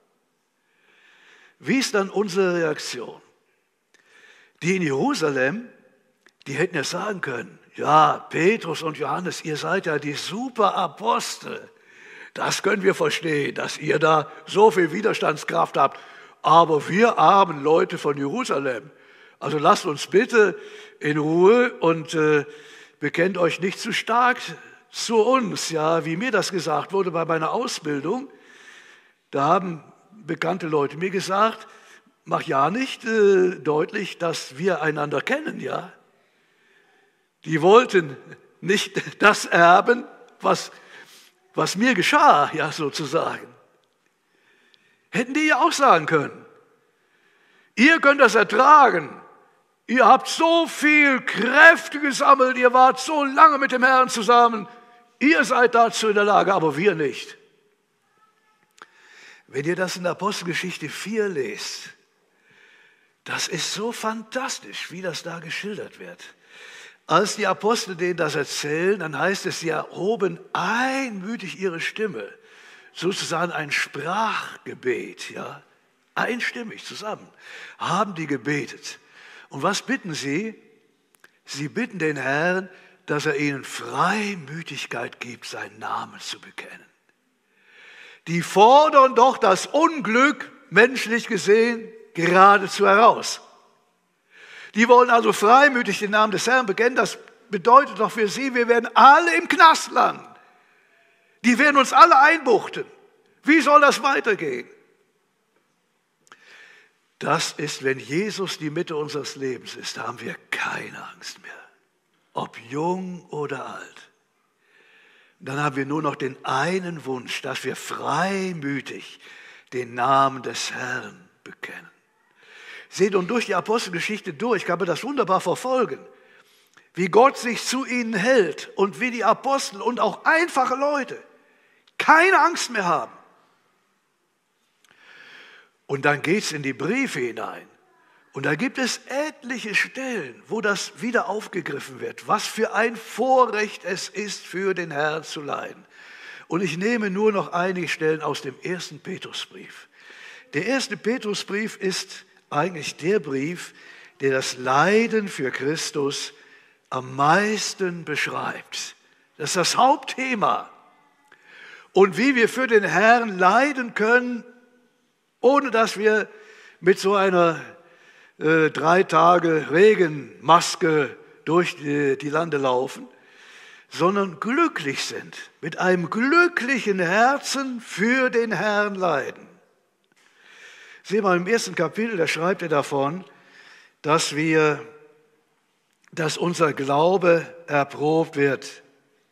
Wie ist dann unsere Reaktion? Die in Jerusalem, die hätten ja sagen können, ja, Petrus und Johannes, ihr seid ja die super Apostel. Das können wir verstehen, dass ihr da so viel Widerstandskraft habt. aber wir armen Leute von Jerusalem, also lasst uns bitte in Ruhe und äh, bekennt euch nicht zu stark zu uns, ja, wie mir das gesagt wurde bei meiner Ausbildung. Da haben bekannte Leute mir gesagt, mach ja nicht äh, deutlich, dass wir einander kennen, ja. Die wollten nicht das erben, was, was mir geschah, ja, sozusagen. Hätten die ja auch sagen können. Ihr könnt das ertragen. Ihr habt so viel Kräfte gesammelt, ihr wart so lange mit dem Herrn zusammen. Ihr seid dazu in der Lage, aber wir nicht. Wenn ihr das in der Apostelgeschichte vier lest, das ist so fantastisch, wie das da geschildert wird. Als die Apostel denen das erzählen, dann heißt es, sie erhoben einmütig ihre Stimme, sozusagen ein Sprachgebet, ja, einstimmig zusammen, haben die gebetet. Und was bitten sie? Sie bitten den Herrn, dass er ihnen Freimütigkeit gibt, seinen Namen zu bekennen. Die fordern doch das Unglück, menschlich gesehen, geradezu heraus. Die wollen also freimütig den Namen des Herrn bekennen. Das bedeutet doch für sie, wir werden alle im Knast landen. Die werden uns alle einbuchten. Wie soll das weitergehen? Das ist, wenn Jesus die Mitte unseres Lebens ist, da haben wir keine Angst mehr. Ob jung oder alt. Dann haben wir nur noch den einen Wunsch, dass wir freimütig den Namen des Herrn bekennen. Seht, und durch die Apostelgeschichte durch kann man das wunderbar verfolgen, wie Gott sich zu ihnen hält und wie die Apostel und auch einfache Leute keine Angst mehr haben. Und dann geht es in die Briefe hinein. Und da gibt es etliche Stellen, wo das wieder aufgegriffen wird. Was für ein Vorrecht es ist, für den Herrn zu leiden. Und ich nehme nur noch einige Stellen aus dem ersten Petrusbrief. Der erste Petrusbrief ist eigentlich der Brief, der das Leiden für Christus am meisten beschreibt. Das ist das Hauptthema. Und wie wir für den Herrn leiden können, ohne dass wir mit so einer äh, drei Tage Regenmaske durch die, die Lande laufen, sondern glücklich sind, mit einem glücklichen Herzen für den Herrn leiden. Sehen wir im ersten Kapitel, da schreibt er davon, dass wir, dass unser Glaube erprobt wird.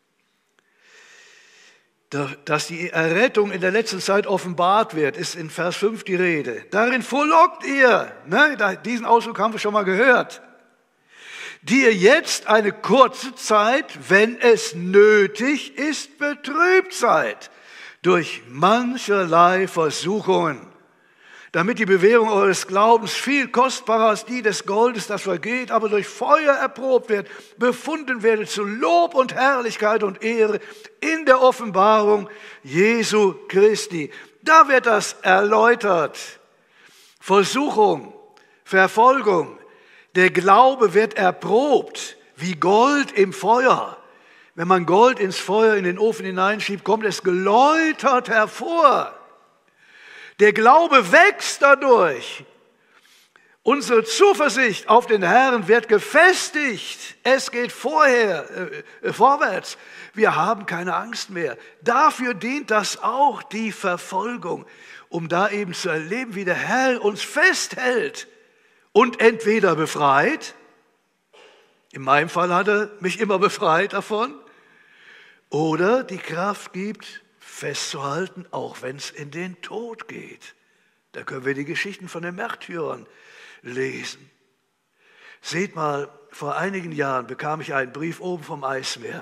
Dass die Errettung in der letzten Zeit offenbart wird, ist in Vers fünf die Rede. Darin frohlockt ihr, ne, diesen Ausdruck haben wir schon mal gehört, die ihr jetzt eine kurze Zeit, wenn es nötig ist, betrübt seid durch mancherlei Versuchungen, damit die Bewährung eures Glaubens viel kostbarer als die des Goldes, das vergeht, aber durch Feuer erprobt wird, befunden werdet zu Lob und Herrlichkeit und Ehre in der Offenbarung Jesu Christi. Da wird das erläutert. Versuchung, Verfolgung, der Glaube wird erprobt wie Gold im Feuer. Wenn man Gold ins Feuer, in den Ofen hineinschiebt, kommt es geläutert hervor. Der Glaube wächst dadurch. Unsere Zuversicht auf den Herrn wird gefestigt. Es geht vorher, äh, vorwärts. Wir haben keine Angst mehr. Dafür dient das auch, die Verfolgung, um da eben zu erleben, wie der Herr uns festhält und entweder befreit, in meinem Fall hat er mich immer befreit davon, oder die Kraft gibt, festzuhalten, auch wenn es in den Tod geht. Da können wir die Geschichten von den Märtyrern lesen. Seht mal, vor einigen Jahren bekam ich einen Brief oben vom Eismeer.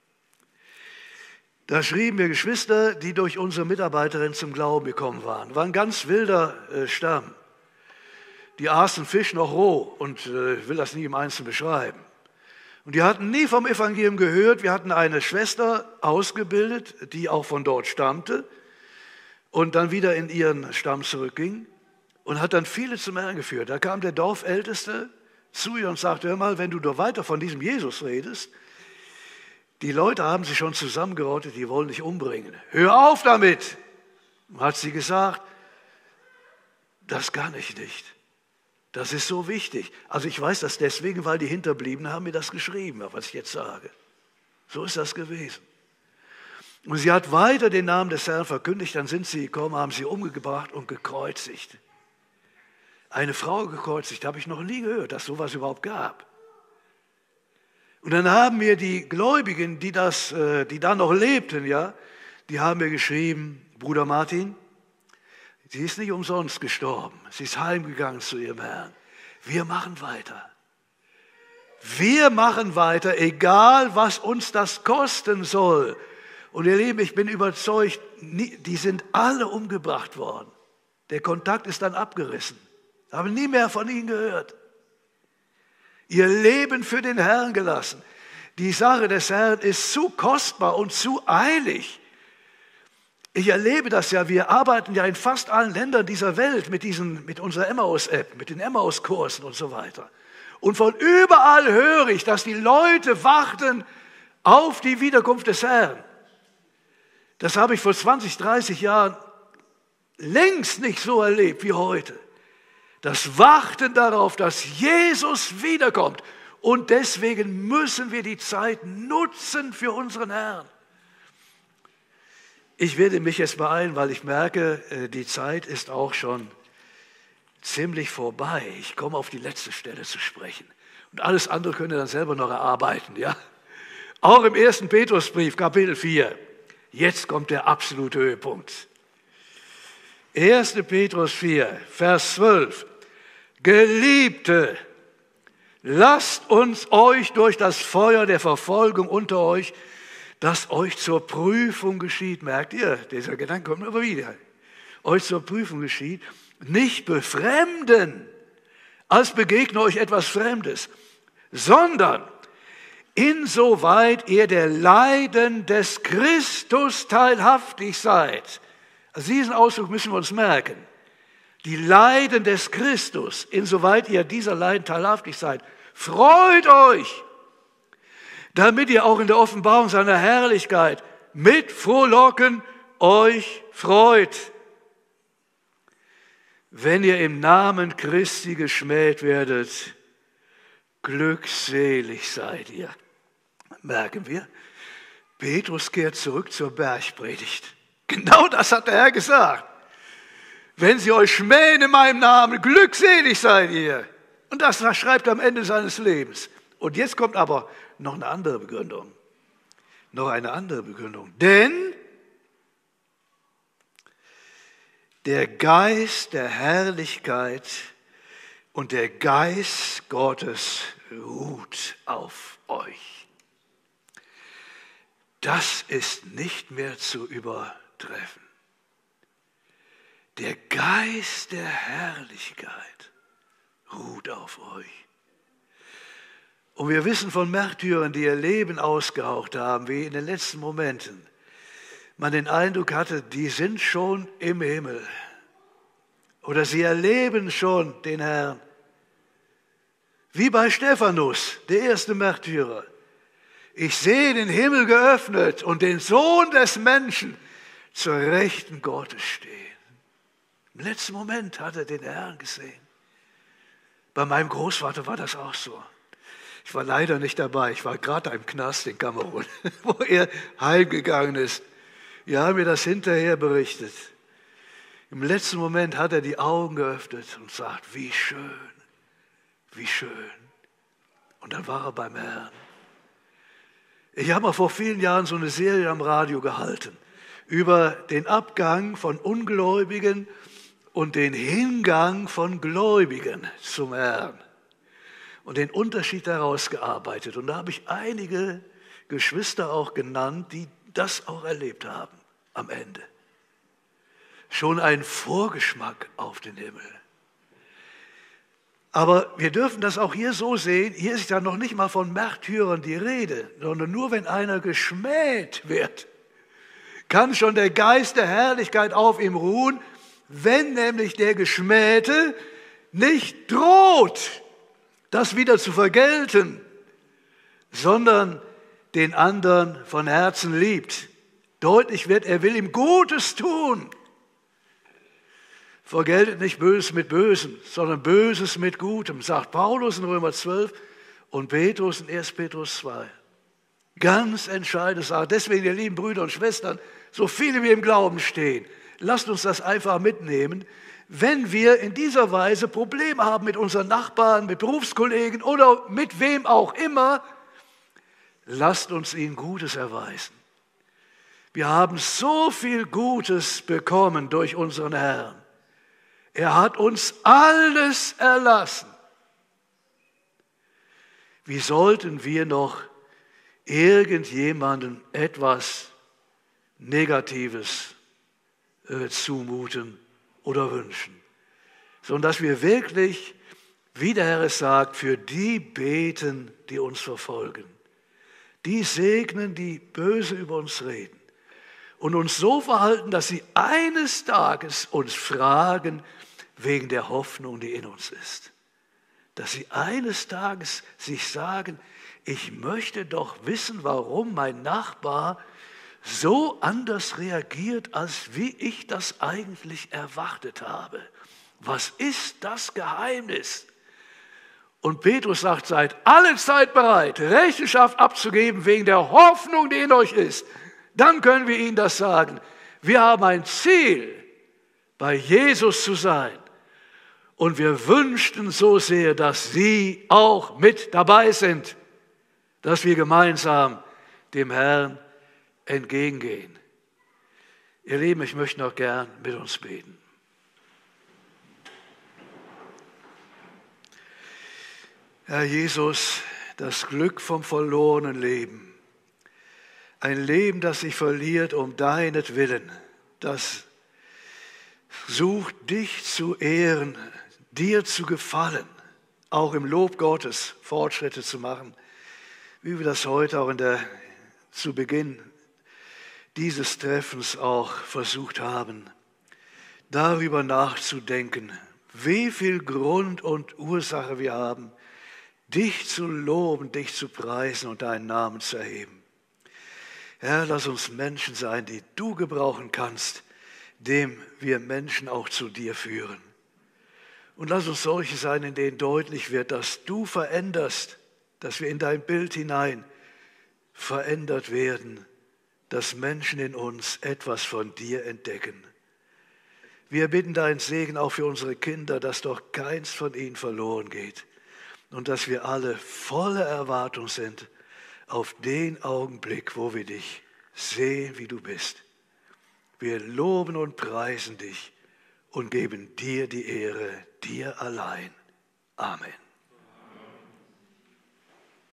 Da schrieben mir Geschwister, die durch unsere Mitarbeiterin zum Glauben gekommen waren. War ein ganz wilder äh, Stamm. Die aßen Fisch noch roh und äh, will das nie im Einzelnen beschreiben. Und die hatten nie vom Evangelium gehört. Wir hatten eine Schwester ausgebildet, die auch von dort stammte und dann wieder in ihren Stamm zurückging und hat dann viele zum Herrn geführt. Da kam der Dorfälteste zu ihr und sagte, hör mal, wenn du doch weiter von diesem Jesus redest, die Leute haben sich schon zusammengerottet, die wollen dich umbringen. Hör auf damit, hat sie gesagt. das kann ich nicht. Das ist so wichtig. Also ich weiß das deswegen, weil die Hinterbliebenen haben mir das geschrieben, was ich jetzt sage. So ist das gewesen. Und sie hat weiter den Namen des Herrn verkündigt, dann sind sie gekommen, haben sie umgebracht und gekreuzigt. Eine Frau gekreuzigt, habe ich noch nie gehört, dass sowas überhaupt gab. Und dann haben mir die Gläubigen, die, das, die da noch lebten, ja, die haben mir geschrieben, Bruder Martin, sie ist nicht umsonst gestorben, sie ist heimgegangen zu ihrem Herrn. Wir machen weiter. Wir machen weiter, egal was uns das kosten soll. Und ihr Lieben, ich bin überzeugt, die sind alle umgebracht worden. Der Kontakt ist dann abgerissen. Ich habe nie mehr von ihnen gehört. Ihr Leben für den Herrn gelassen. Die Sache des Herrn ist zu kostbar und zu eilig. Ich erlebe das ja, wir arbeiten ja in fast allen Ländern dieser Welt mit, diesen, mit unserer Emmaus-App, mit den Emmaus-Kursen und so weiter. Und von überall höre ich, dass die Leute warten auf die Wiederkunft des Herrn. Das habe ich vor zwanzig, dreißig Jahren längst nicht so erlebt wie heute. Das Warten darauf, dass Jesus wiederkommt. Und deswegen müssen wir die Zeit nutzen für unseren Herrn. Ich werde mich jetzt beeilen, weil ich merke, die Zeit ist auch schon ziemlich vorbei. Ich komme auf die letzte Stelle zu sprechen. Und alles andere könnt ihr dann selber noch erarbeiten. Ja? Auch im ersten Petrusbrief, Kapitel vier. Jetzt kommt der absolute Höhepunkt. erster Petrus vier, Vers zwölf. Geliebte, lasst uns euch durch das Feuer der Verfolgung unter euch, das euch zur Prüfung geschieht, merkt ihr, dieser Gedanke kommt immer wieder, euch zur Prüfung geschieht, nicht befremden, als begegne euch etwas Fremdes, sondern insoweit ihr der Leiden des Christus teilhaftig seid. Also diesen Ausdruck müssen wir uns merken. Die Leiden des Christus, insoweit ihr dieser Leiden teilhaftig seid, freut euch, damit ihr auch in der Offenbarung seiner Herrlichkeit mit Frohlocken euch freut. Wenn ihr im Namen Christi geschmäht werdet, glückselig seid ihr. Merken wir, Petrus kehrt zurück zur Bergpredigt. Genau das hat der Herr gesagt. Wenn sie euch schmähen in meinem Namen, glückselig seid ihr. Und das schreibt er am Ende seines Lebens. Und jetzt kommt aber noch eine andere Begründung. Noch eine andere Begründung. Denn der Geist der Herrlichkeit und der Geist Gottes ruht auf euch. Das ist nicht mehr zu übertreffen. Der Geist der Herrlichkeit ruht auf euch. Und wir wissen von Märtyrern, die ihr Leben ausgehaucht haben, wie in den letzten Momenten, man den Eindruck hatte, die sind schon im Himmel. Oder sie erleben schon den Herrn. Wie bei Stephanus, der erste Märtyrer. Ich sehe den Himmel geöffnet und den Sohn des Menschen zur Rechten Gottes stehen. Im letzten Moment hat er den Herrn gesehen. Bei meinem Großvater war das auch so. Ich war leider nicht dabei. Ich war gerade im Knast in Kamerun, wo er heimgegangen ist. Wir haben mir das hinterher berichtet. Im letzten Moment hat er die Augen geöffnet und sagt, wie schön, wie schön. Und dann war er beim Herrn. Ich habe mal vor vielen Jahren so eine Serie am Radio gehalten über den Abgang von Ungläubigen und den Hingang von Gläubigen zum Herrn und den Unterschied daraus gearbeitet. Und da habe ich einige Geschwister auch genannt, die das auch erlebt haben am Ende. Schon ein Vorgeschmack auf den Himmel. Aber wir dürfen das auch hier so sehen, hier ist ja noch nicht mal von Märtyrern die Rede, sondern nur wenn einer geschmäht wird, kann schon der Geist der Herrlichkeit auf ihm ruhen, wenn nämlich der Geschmähte nicht droht, das wieder zu vergelten, sondern den anderen von Herzen liebt. Deutlich wird, er will ihm Gutes tun. Vergeltet nicht Böses mit Bösem, sondern Böses mit Gutem, sagt Paulus in Römer zwölf und Petrus in erster Petrus zwei. Ganz entscheidende Sache. Deswegen, ihr lieben Brüder und Schwestern, so viele wir im Glauben stehen, lasst uns das einfach mitnehmen. Wenn wir in dieser Weise Probleme haben mit unseren Nachbarn, mit Berufskollegen oder mit wem auch immer, lasst uns ihnen Gutes erweisen. Wir haben so viel Gutes bekommen durch unseren Herrn. Er hat uns alles erlassen. Wie sollten wir noch irgendjemandem etwas Negatives äh, zumuten oder wünschen? Sondern dass wir wirklich, wie der Herr es sagt, für die beten, die uns verfolgen. Die segnen, die böse über uns reden. Und uns so verhalten, dass sie eines Tages uns fragen, wegen der Hoffnung, die in uns ist. Dass sie eines Tages sich sagen, ich möchte doch wissen, warum mein Nachbar so anders reagiert, als wie ich das eigentlich erwartet habe. Was ist das Geheimnis? Und Petrus sagt, seid alle Zeit bereit, Rechenschaft abzugeben wegen der Hoffnung, die in euch ist. Dann können wir ihnen das sagen. Wir haben ein Ziel, bei Jesus zu sein. Und wir wünschten so sehr, dass Sie auch mit dabei sind, dass wir gemeinsam dem Herrn entgegengehen. Ihr Lieben, ich möchte noch gern mit uns beten. Herr Jesus, das Glück vom verlorenen Leben, ein Leben, das sich verliert um deinetwillen, das sucht dich zu ehren, dir zu gefallen, auch im Lob Gottes Fortschritte zu machen, wie wir das heute auch in der, zu Beginn dieses Treffens auch versucht haben, darüber nachzudenken, wie viel Grund und Ursache wir haben, dich zu loben, dich zu preisen und deinen Namen zu erheben. Herr, lass uns Menschen sein, die du gebrauchen kannst, dem wir Menschen auch zu dir führen. Und lass uns solche sein, in denen deutlich wird, dass du veränderst, dass wir in dein Bild hinein verändert werden, dass Menschen in uns etwas von dir entdecken. Wir bitten deinen Segen auch für unsere Kinder, dass doch keins von ihnen verloren geht und dass wir alle voller Erwartung sind auf den Augenblick, wo wir dich sehen, wie du bist. Wir loben und preisen dich und geben dir die Ehre, dir allein. Amen.